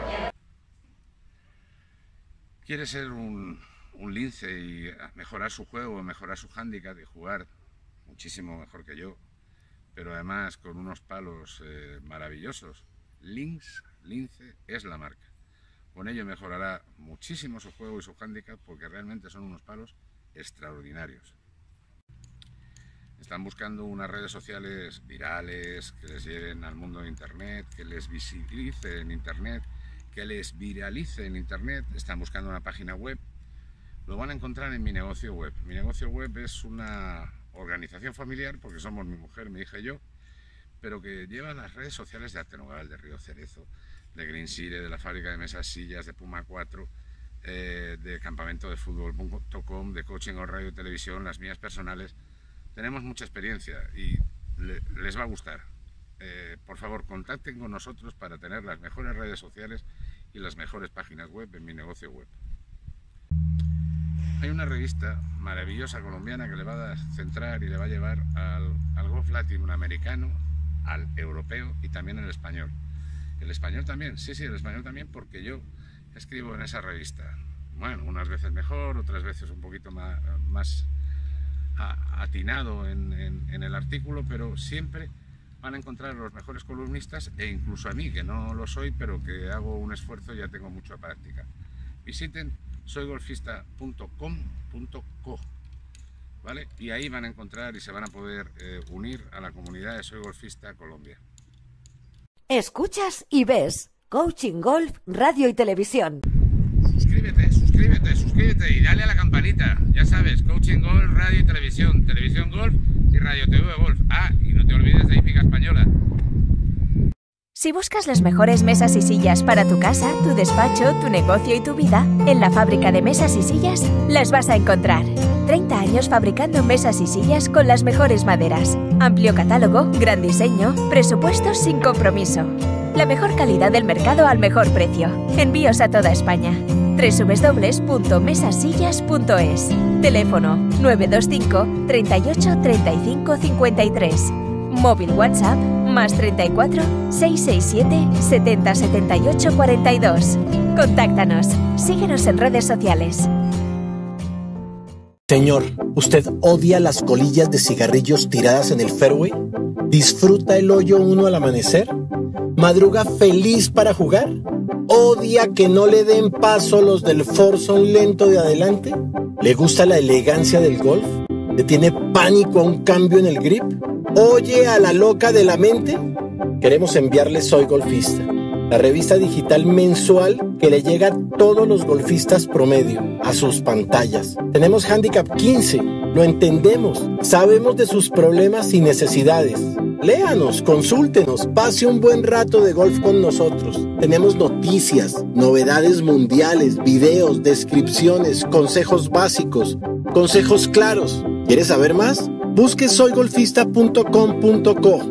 ¿Quiere ser un lince y mejorar su juego, mejorar su hándicap y jugar muchísimo mejor que yo, pero además con unos palos maravillosos? Lince es la marca. Con ello mejorará muchísimo su juego y su hándicap porque realmente son unos palos extraordinarios. Están buscando unas redes sociales virales que les lleven al mundo de Internet, que les visibilice en Internet, que les viralice en Internet. Están buscando una página web. Lo van a encontrar en Mi Negocio Web. Mi Negocio Web es una organización familiar, porque somos mi mujer, mi hija y yo, pero que lleva las redes sociales de Artenogal, de Río Cerezo, de Green Sire, de la fábrica de mesas sillas, de Puma 4, de campamento de fútbol.com, de coaching o radio y televisión, las mías personales. Tenemos mucha experiencia y les va a gustar. Por favor, contacten con nosotros para tener las mejores redes sociales y las mejores páginas web en Mi Negocio Web. Hay una revista maravillosa colombiana que le va a centrar y le va a llevar al golf latinoamericano, al europeo y también al español. El español también, sí, el español también, porque yo escribo en esa revista. Bueno, unas veces mejor, otras veces un poquito más atinado en el artículo, pero siempre van a encontrar los mejores columnistas e incluso a mí, que no lo soy, pero que hago un esfuerzo y ya tengo mucha práctica. Visiten soygolfista.com.co, ¿vale? Y ahí van a encontrar y se van a poder unir a la comunidad de Soy Golfista Colombia. Escuchas y ves Coaching Golf, Radio y Televisión. Suscríbete y dale a la campanita. Ya sabes, Coaching Golf, Radio y Televisión, Televisión Golf y Radio TV Golf. Ah, y no te olvides de Hípica Española. Si buscas las mejores mesas y sillas para tu casa, tu despacho, tu negocio y tu vida, en la fábrica de mesas y sillas las vas a encontrar. 30 años fabricando mesas y sillas con las mejores maderas. Amplio catálogo, gran diseño, presupuestos sin compromiso. La mejor calidad del mercado al mejor precio. Envíos a toda España. www.mesasillas.es. Teléfono 925 38 35 53. Móvil WhatsApp +34 667 70 78 42. Contáctanos. Síguenos en redes sociales. Señor, ¿usted odia las colillas de cigarrillos tiradas en el fairway? ¿Disfruta el hoyo 1 al amanecer? ¿Madruga feliz para jugar? ¿Odia que no le den paso los del forzón lento de adelante? ¿Le gusta la elegancia del golf? ¿Le tiene pánico a un cambio en el grip? ¿Oye a la loca de la mente? Queremos enviarle Soy Golfista, la revista digital mensual que le llega a todos los golfistas promedio, a sus pantallas. Tenemos Handicap 15, lo entendemos, sabemos de sus problemas y necesidades. Léanos, consúltenos, pase un buen rato de golf con nosotros. Tenemos noticias, novedades mundiales, videos, descripciones, consejos básicos, consejos claros. ¿Quieres saber más? Busque soygolfista.com.co,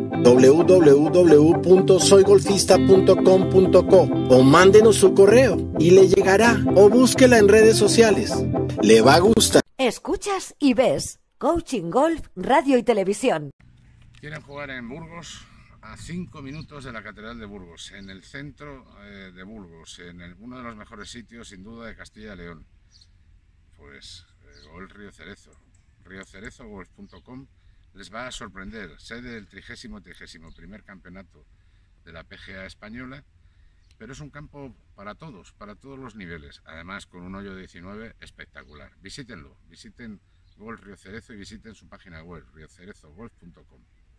www.soygolfista.com.co o mándenos su correo y le llegará, o búsquela en redes sociales. Le va a gustar. Escuchas y ves Coaching Golf, Radio y Televisión. Quieren jugar en Burgos, a 5 minutos de la Catedral de Burgos, en el centro de Burgos, en uno de los mejores sitios sin duda de Castilla y León. Pues Golf Río Cerezo, riocerezogolf.com, les va a sorprender. Sede del 31º campeonato de la PGA española, pero es un campo para todos los niveles, además con un hoyo de 19 espectacular. Visítenlo, visiten Golf Río Cerezo y visiten su página web, riocerezogolf.com.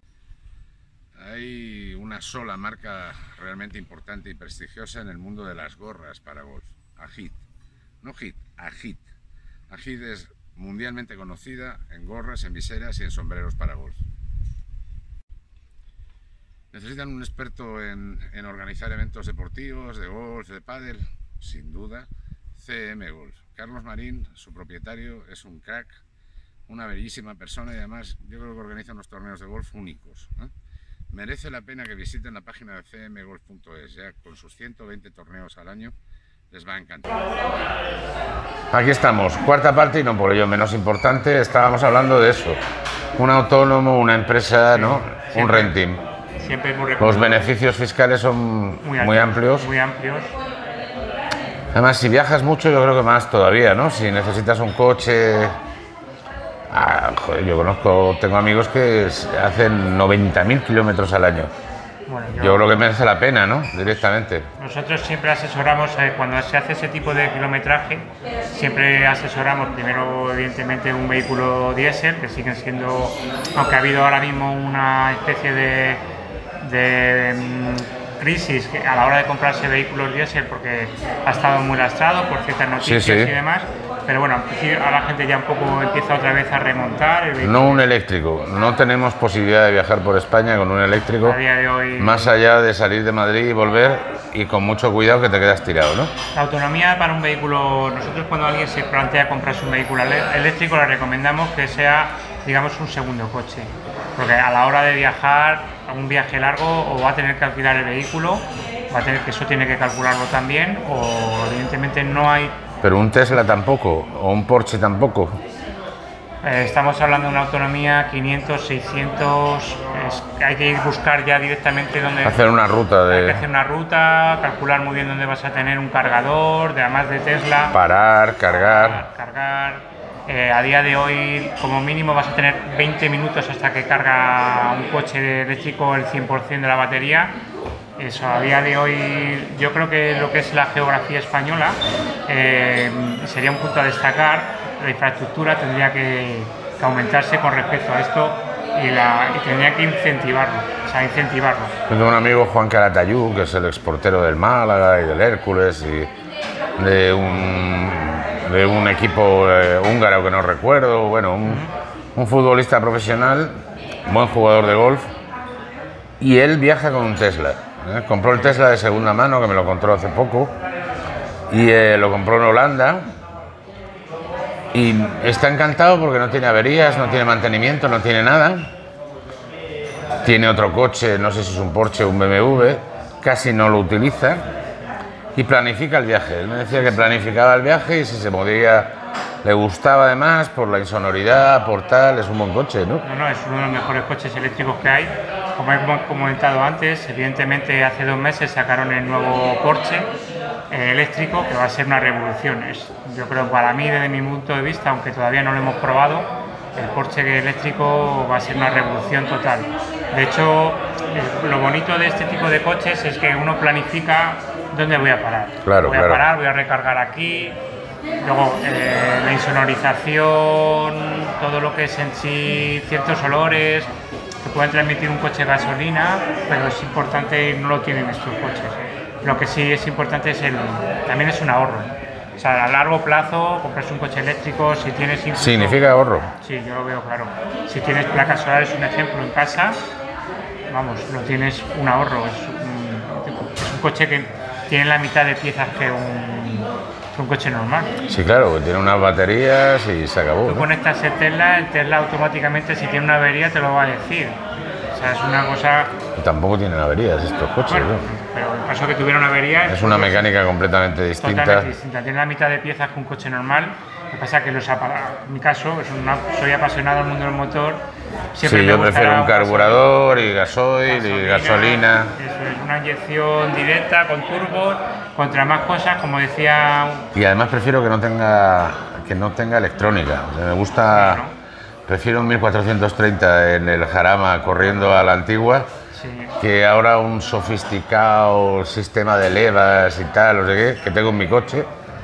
Hay una sola marca realmente importante y prestigiosa en el mundo de las gorras para golf, Agit. No Hit, Agit. Agit es mundialmente conocida en gorras, en viseras y en sombreros para golf. ¿Necesitan un experto en organizar eventos deportivos, de golf, de pádel? Sin duda, CM Golf. Carlos Marín, su propietario, es un crack, una bellísima persona y además yo creo que organiza unos torneos de golf únicos, ¿eh? Merece la pena que visiten la página de cmgolf.es, ya con sus 120 torneos al año. Les va a encantar. Aquí estamos, cuarta parte y no por ello menos importante. Estábamos hablando de eso, un autónomo, una empresa, ¿no? Un renting. Los beneficios fiscales son muy amplios. Además, si viajas mucho, yo creo que más todavía, ¿no? Si necesitas un coche... joder, tengo amigos que hacen 90.000 kilómetros al año. Bueno, yo creo que merece la pena, ¿no? Directamente. Nosotros siempre asesoramos, cuando se hace ese tipo de kilometraje, siempre asesoramos primero, evidentemente, un vehículo diésel, que siguen siendo, aunque ha habido ahora mismo una especie de crisis a la hora de comprarse vehículos diésel porque ha estado muy lastrado por ciertas noticias y demás, pero bueno, a la gente ya un poco empieza otra vez a remontar. No un eléctrico, no tenemos posibilidad de viajar por España con un eléctrico a día de hoy, más allá de salir de Madrid y volver y con mucho cuidado que te quedas tirado, ¿no? La autonomía para un vehículo, nosotros cuando alguien se plantea comprarse un vehículo eléctrico le recomendamos que sea, digamos, un segundo coche, porque a la hora de viajar a un viaje largo o va a tener que alquilar el vehículo, va a tener que eso tiene que calcularlo también, o evidentemente no hay. Pero un Tesla tampoco, o un Porsche tampoco. Estamos hablando de una autonomía 500, 600, hay que ir buscar ya directamente dónde... Hacer una ruta Hay que hacer una ruta, calcular muy bien dónde vas a tener un cargador, además de Tesla. Parar, cargar. A día de hoy, como mínimo, vas a tener 20 minutos hasta que carga un coche eléctrico el 100% de la batería. Eso, a día de hoy, yo creo que lo que es la geografía española sería un punto a destacar. La infraestructura tendría que aumentarse con respecto a esto y tendría que incentivarlo. Tengo un amigo, Juan Calatayud, que es el exportero del Málaga y del Hércules y de un equipo húngaro que no recuerdo, bueno, un futbolista profesional, buen jugador de golf, y él viaja con un Tesla. Compró el Tesla de segunda mano, que me lo compró hace poco, y lo compró en Holanda, y está encantado porque no tiene averías, no tiene mantenimiento, no tiene nada. Tiene otro coche, no sé si es un Porsche o un BMW, casi no lo utiliza. Y planifica el viaje. Él me decía que planificaba el viaje y si se podía, le gustaba además por la insonoridad, por tal, es un buen coche, ¿no? No, es uno de los mejores coches eléctricos que hay. Como he comentado antes, evidentemente hace 2 meses sacaron el nuevo Porsche eléctrico, que va a ser una revolución. Yo creo, para mí, desde mi punto de vista, aunque todavía no lo hemos probado, el Porsche eléctrico va a ser una revolución total. De hecho, lo bonito de este tipo de coches es que uno planifica dónde voy a parar. Claro, voy a parar, voy a recargar aquí. Luego, la insonorización, todo lo que es en sí, ciertos olores que pueden transmitir un coche de gasolina, pero es importante y no lo tienen estos coches. Lo que sí es importante es también es un ahorro. O sea, a largo plazo, comprarse un coche eléctrico, si tienes... Incluso, ¿significa ahorro? Sí, yo lo veo claro. Si tienes placas solares, un ejemplo, en casa, vamos, no tienes un ahorro. Es un coche que tiene la mitad de piezas que un coche normal. Sí, claro, tiene unas baterías y se acabó. Tú conectas el Tesla automáticamente, si tiene una avería, te lo va a decir. O sea, es una cosa... Tampoco tienen averías estos coches, bueno, ¿no? Pero en caso que tuviera una avería... Es una mecánica completamente distinta. Totalmente distinta. Tiene la mitad de piezas que un coche normal. Lo que pasa es que en mi caso, soy apasionado del mundo del motor. Siempre sí, yo prefiero un carburador y gasoil y gasolina. Eso es, una inyección directa con turbo, contra más cosas, como decía... Y además prefiero que no tenga electrónica. Me gusta... Sí, ¿no? Prefiero un 1430 en el Jarama corriendo a la antigua, sí, que ahora un sofisticado sistema de levas y tal, no sé qué, que tengo en mi coche.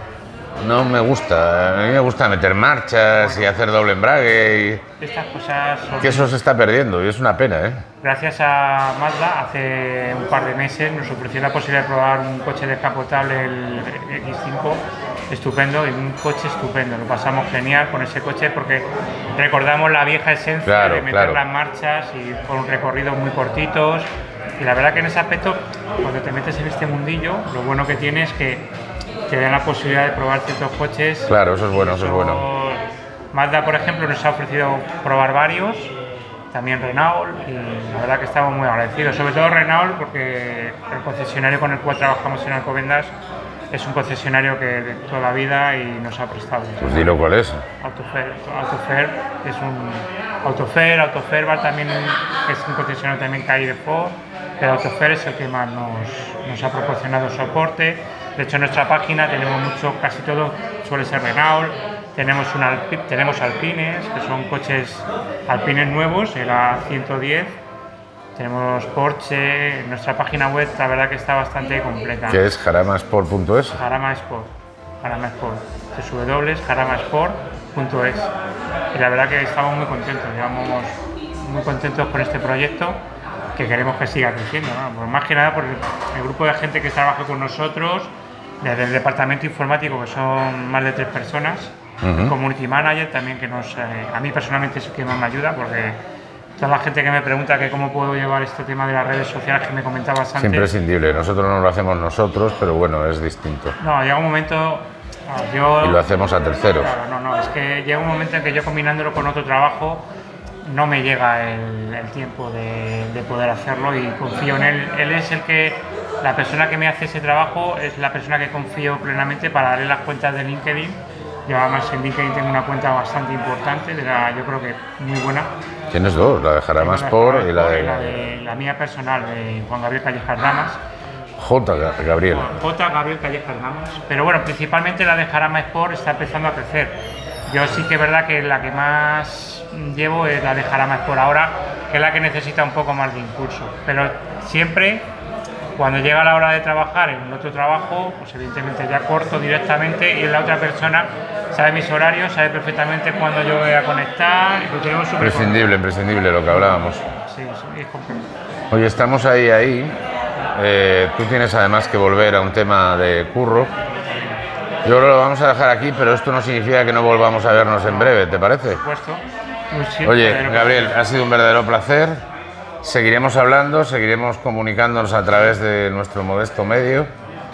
No me gusta. A mí me gusta meter marchas y hacer doble embrague. Estas cosas son... Que eso se está perdiendo y es una pena, ¿eh? Gracias a Mazda, hace un par de meses nos ofreció la posibilidad de probar un coche descapotable, el X5, estupendo, y un coche estupendo. Lo pasamos genial con ese coche porque recordamos la vieja esencia de meter las marchas y con recorridos muy cortitos. Y la verdad que en ese aspecto, cuando te metes en este mundillo, lo bueno que tiene es que te dan la posibilidad de probar ciertos coches. Claro, eso es bueno, eso es bueno. Mazda, por ejemplo, nos ha ofrecido probar varios, también Renault, y la verdad que estamos muy agradecidos. Sobre todo Renault, porque el concesionario con el cual trabajamos en Alcobendas es un concesionario que de toda la vida y nos ha prestado. Pues dilo cuál es. Autofer es un... Autoferbar también, que es un concesionario también que hay de Ford, pero Autofer es el que más nos ha proporcionado soporte. De hecho, en nuestra página tenemos casi todo suele ser Renault. Tenemos Alpines, que son coches Alpines nuevos, el A110. Tenemos Porsche. En nuestra página web, la verdad que está bastante completa. ¿Qué es jaramasport.es? Jarama Sport. www.jaramasport.es. Y la verdad que estamos muy contentos. Llevamos muy contentos con este proyecto, que queremos que siga creciendo, ¿no? Pues más que nada por el grupo de gente que trabaja con nosotros, desde el departamento informático, que son más de 3 personas, el community manager también, que a mí personalmente es el que más me ayuda, porque toda la gente que me pregunta que cómo puedo llevar este tema de las redes sociales que me comentabas antes... Es imprescindible, nosotros no lo hacemos nosotros, pero bueno, es distinto. No, llega un momento... y lo hacemos a terceros. Claro, es que llega un momento en que yo, combinándolo con otro trabajo, no me llega el tiempo de poder hacerlo, y confío en él. Él es la persona que me hace ese trabajo, es la persona que confío plenamente para darle las cuentas de LinkedIn. Yo además en LinkedIn tengo una cuenta bastante importante, yo creo que muy buena. Tienes dos, la de Jarama Sport y la mía personal, de Juan Gabriel Callejas Ramas. J. Gabriel Callejas Ramas. Pero bueno, principalmente la de Jarama Sport está empezando a crecer. Yo sí que es verdad que la que más llevo es la de Jarama Sport ahora, que es la que necesita un poco más de impulso. Pero siempre, cuando llega la hora de trabajar en otro trabajo, pues evidentemente ya corto directamente, y la otra persona sabe mis horarios, sabe perfectamente cuándo yo voy a conectar. Y lo tenemos imprescindible lo que hablábamos. Sí, es completo. Oye, estamos ahí. Tú tienes además que volver a un tema de curro. Yo lo vamos a dejar aquí, pero esto no significa que no volvamos a vernos en breve, ¿te parece? Por supuesto. Oye, Gabriel, ha sido un verdadero placer. Seguiremos hablando, seguiremos comunicándonos a través de nuestro modesto medio.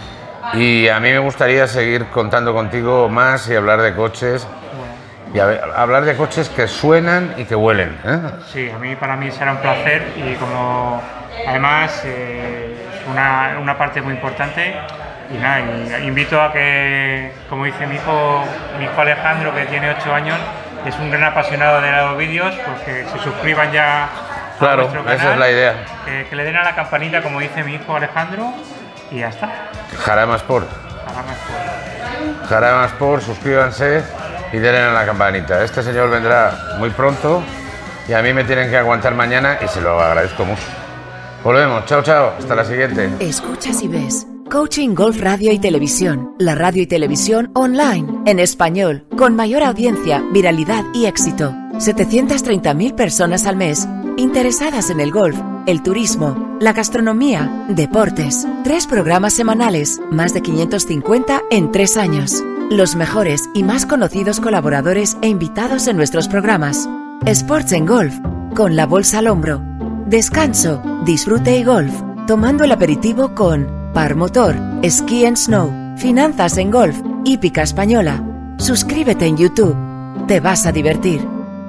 Y a mí me gustaría seguir contando contigo más y hablar de coches. Y hablar de coches que suenan y que huelen, ¿eh? Sí, para mí será un placer, y como además es una parte muy importante. Y nada, invito a que, como dice mi hijo Alejandro, que tiene 8 años, es un gran apasionado de los vídeos, pues que se suscriban ya a nuestro canal. Esa es la idea. Que le den a la campanita, como dice mi hijo Alejandro, y ya está. Jarama Sport. Jarama Sport, suscríbanse y denle a la campanita. Este señor vendrá muy pronto, y a mí me tienen que aguantar mañana y se lo agradezco mucho. Volvemos, chao, chao, hasta la siguiente. Escuchas y ves Coaching Golf Radio y Televisión, la radio y televisión online, en español, con mayor audiencia, viralidad y éxito. 730.000 personas al mes interesadas en el golf, el turismo, la gastronomía, deportes. 3 programas semanales, más de 550 en 3 años. Los mejores y más conocidos colaboradores e invitados en nuestros programas. Sports en Golf, con la bolsa al hombro. Descanso, disfrute y golf, tomando el aperitivo con Par Motor, Ski and Snow, Finanzas en Golf, Hípica Española. Suscríbete en YouTube, te vas a divertir.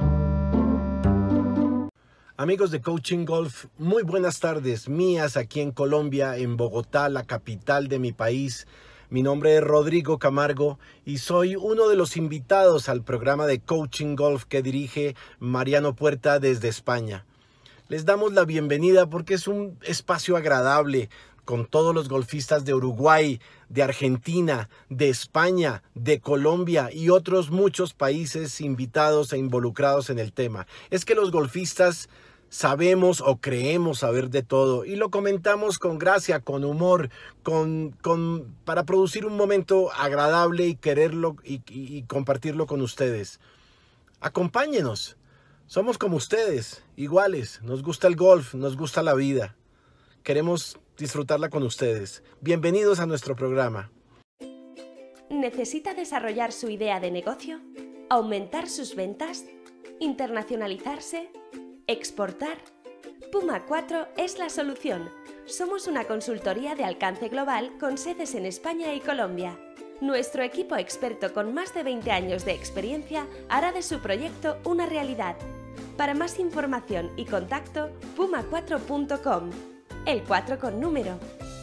Amigos de Coaching Golf, muy buenas tardes mías aquí en Colombia, en Bogotá, la capital de mi país. Mi nombre es Rodrigo Camargo y soy uno de los invitados al programa de Coaching Golf que dirige Mariano Puerta desde España. Les damos la bienvenida porque es un espacio agradable con todos los golfistas de Uruguay, de Argentina, de España, de Colombia y otros muchos países invitados e involucrados en el tema. Es que los golfistas sabemos o creemos saber de todo y lo comentamos con gracia, con humor, para producir un momento agradable y quererlo y compartirlo con ustedes. Acompáñenos, somos como ustedes, iguales, nos gusta el golf, nos gusta la vida, queremos disfrutarla con ustedes. Bienvenidos a nuestro programa. ¿Necesita desarrollar su idea de negocio? ¿Aumentar sus ventas? ¿Internacionalizarse? ¿Exportar? Puma 4 es la solución. Somos una consultoría de alcance global con sedes en España y Colombia. Nuestro equipo experto con más de 20 años de experiencia hará de su proyecto una realidad. Para más información y contacto, puma4.com. El 4 con número.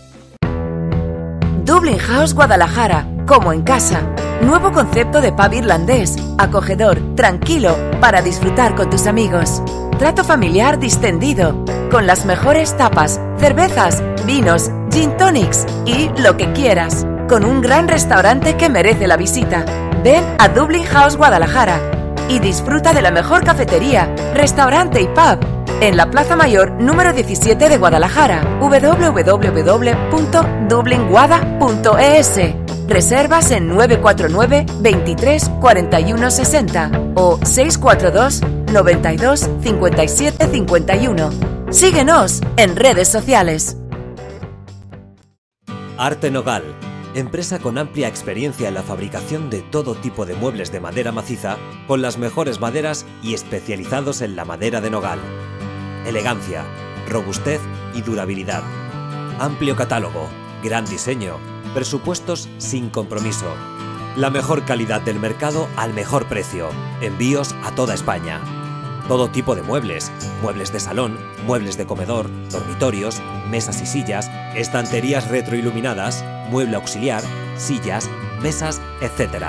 Dublin House Guadalajara, como en casa. Nuevo concepto de pub irlandés, acogedor, tranquilo, para disfrutar con tus amigos. Trato familiar distendido, con las mejores tapas, cervezas, vinos, gin tonics y lo que quieras. Con un gran restaurante que merece la visita. Ven a Dublin House Guadalajara y disfruta de la mejor cafetería, restaurante y pub en la Plaza Mayor número 17 de Guadalajara, www.dublinguada.es. Reservas en 949 23 41 60 o 642 92 57 51. Síguenos en redes sociales. Arte Nogal, empresa con amplia experiencia en la fabricación de todo tipo de muebles de madera maciza, con las mejores maderas y especializados en la madera de nogal. Elegancia, robustez y durabilidad. Amplio catálogo, gran diseño, presupuestos sin compromiso. La mejor calidad del mercado al mejor precio. Envíos a toda España. Todo tipo de muebles, muebles de salón, muebles de comedor, dormitorios, mesas y sillas, estanterías retroiluminadas, mueble auxiliar, sillas, mesas, etc.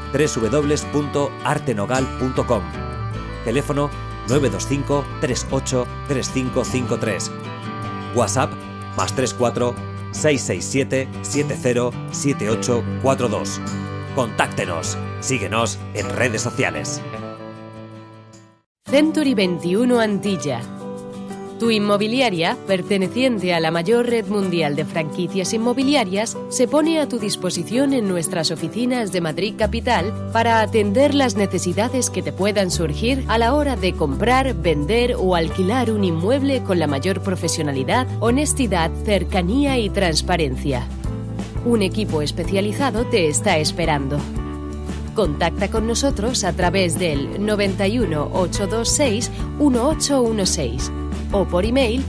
www.artenogal.com. Teléfono 925 38 3553. WhatsApp +34 667 70 7842. Contáctenos. Síguenos en redes sociales. Century 21 Antilla. Tu inmobiliaria, perteneciente a la mayor red mundial de franquicias inmobiliarias, se pone a tu disposición en nuestras oficinas de Madrid Capital para atender las necesidades que te puedan surgir a la hora de comprar, vender o alquilar un inmueble con la mayor profesionalidad, honestidad, cercanía y transparencia. Un equipo especializado te está esperando. Contacta con nosotros a través del 91 826 1816 o por email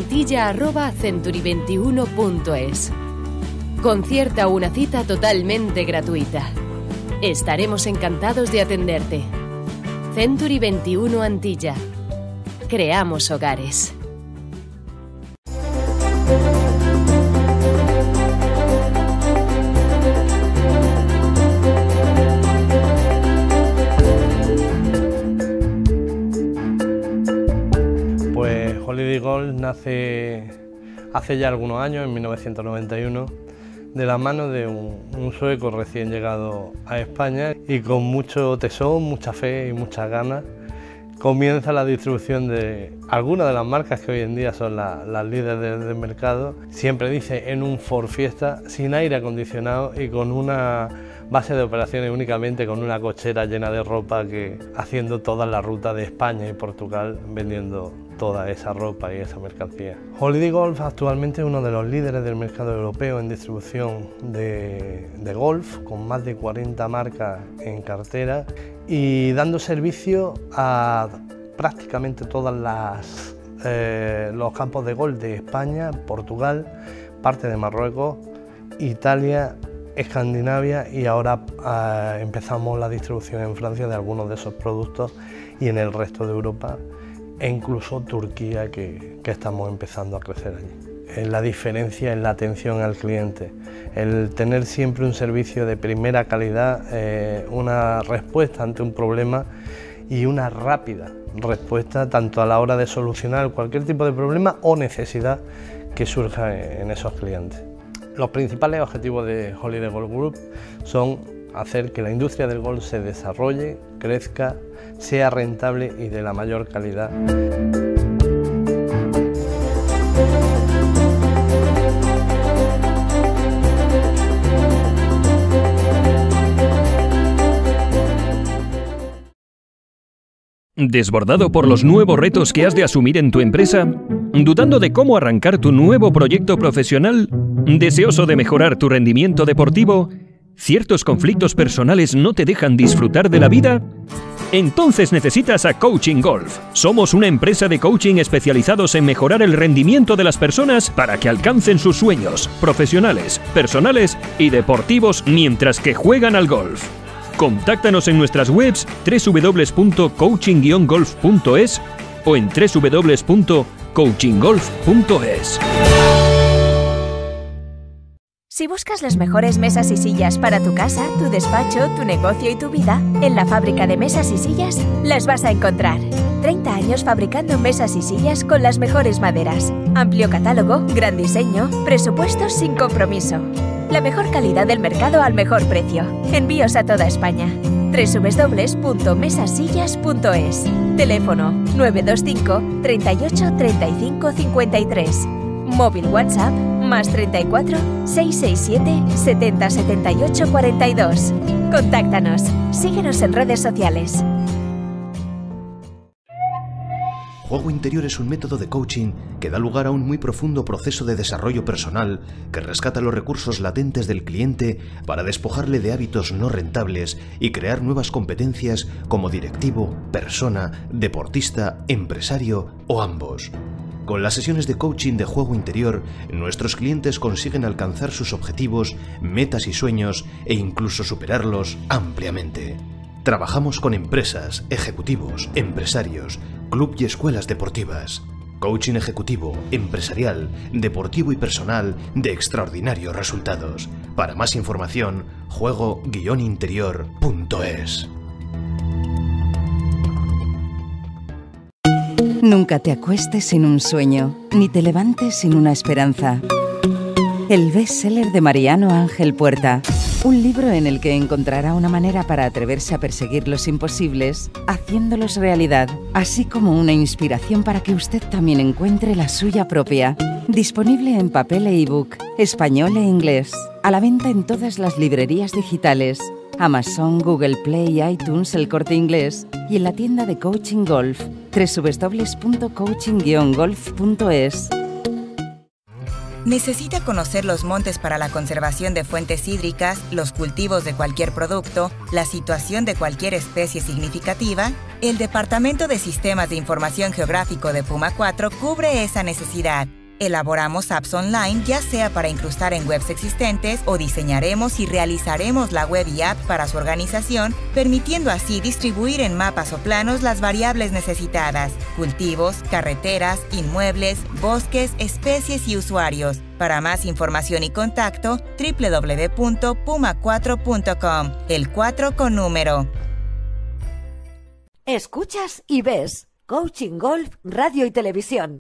antilla@century21.es. Concierta una cita totalmente gratuita. Estaremos encantados de atenderte. Century 21 Antilla. Creamos hogares. Holiday Golf nace hace ya algunos años, en 1991, de la mano de un sueco recién llegado a España y con mucho tesón, mucha fe y muchas ganas, comienza la distribución de algunas de las marcas que hoy en día son las líderes del mercado. Siempre dice en un Ford Fiesta, sin aire acondicionado y con una base de operaciones únicamente con una cochera llena de ropa, que haciendo toda la ruta de España y Portugal vendiendo toda esa ropa y esa mercancía. Holiday Golf actualmente es uno de los líderes del mercado europeo en distribución de golf, con más de 40 marcas en cartera y dando servicio a prácticamente todos los campos de golf de España, Portugal, parte de Marruecos, Italia, Escandinavia, y ahora empezamos la distribución en Francia de algunos de esos productos y en el resto de Europa e incluso Turquía, que estamos empezando a crecer allí. La diferencia en la atención al cliente, el tener siempre un servicio de primera calidad, una respuesta ante un problema y una rápida respuesta tanto a la hora de solucionar cualquier tipo de problema o necesidad que surja en esos clientes. Los principales objetivos de Holiday Golf Group son hacer que la industria del golf se desarrolle, crezca, sea rentable y de la mayor calidad. ¿Desbordado por los nuevos retos que has de asumir en tu empresa? ¿Dudando de cómo arrancar tu nuevo proyecto profesional? ¿Deseoso de mejorar tu rendimiento deportivo? ¿Ciertos conflictos personales no te dejan disfrutar de la vida? Entonces necesitas a Coaching Golf. Somos una empresa de coaching especializados en mejorar el rendimiento de las personas para que alcancen sus sueños profesionales, personales y deportivos mientras que juegan al golf. Contáctanos en nuestras webs www.coaching-golf.es o en www.coachinggolf.es. Si buscas las mejores mesas y sillas para tu casa, tu despacho, tu negocio y tu vida, en la Fábrica de Mesas y Sillas las vas a encontrar. 30 años fabricando mesas y sillas con las mejores maderas. Amplio catálogo, gran diseño, presupuestos sin compromiso. La mejor calidad del mercado al mejor precio. Envíos a toda España. www.mesasillas.es. Teléfono 925 38 35 53. Móvil WhatsApp más 34 667 70 78 42. Contáctanos. Síguenos en redes sociales. Juego Interior es un método de coaching que da lugar a un muy profundo proceso de desarrollo personal que rescata los recursos latentes del cliente para despojarle de hábitos no rentables y crear nuevas competencias como directivo, persona, deportista, empresario o ambos. Con las sesiones de coaching de Juego Interior, nuestros clientes consiguen alcanzar sus objetivos, metas y sueños e incluso superarlos ampliamente. Trabajamos con empresas, ejecutivos, empresarios, club y escuelas deportivas. Coaching ejecutivo, empresarial, deportivo y personal de extraordinarios resultados. Para más información, juego-interior.es. Nunca te acuestes sin un sueño, ni te levantes sin una esperanza. El bestseller de Mariano Ángel Puerta. Un libro en el que encontrará una manera para atreverse a perseguir los imposibles, haciéndolos realidad, así como una inspiración para que usted también encuentre la suya propia. Disponible en papel e ebook, español e inglés. A la venta en todas las librerías digitales, Amazon, Google Play, iTunes, El Corte Inglés y en la tienda de Coaching Golf, www.coaching-golf.es. ¿Necesita conocer los montes para la conservación de fuentes hídricas, los cultivos de cualquier producto, la situación de cualquier especie significativa? El Departamento de Sistemas de Información Geográfico de Puma 4 cubre esa necesidad. Elaboramos apps online, ya sea para incrustar en webs existentes o diseñaremos y realizaremos la web y app para su organización, permitiendo así distribuir en mapas o planos las variables necesitadas: cultivos, carreteras, inmuebles, bosques, especies y usuarios. Para más información y contacto, www.puma4.com, el 4 con número. Escuchas y ves Coaching Golf Radio y Televisión.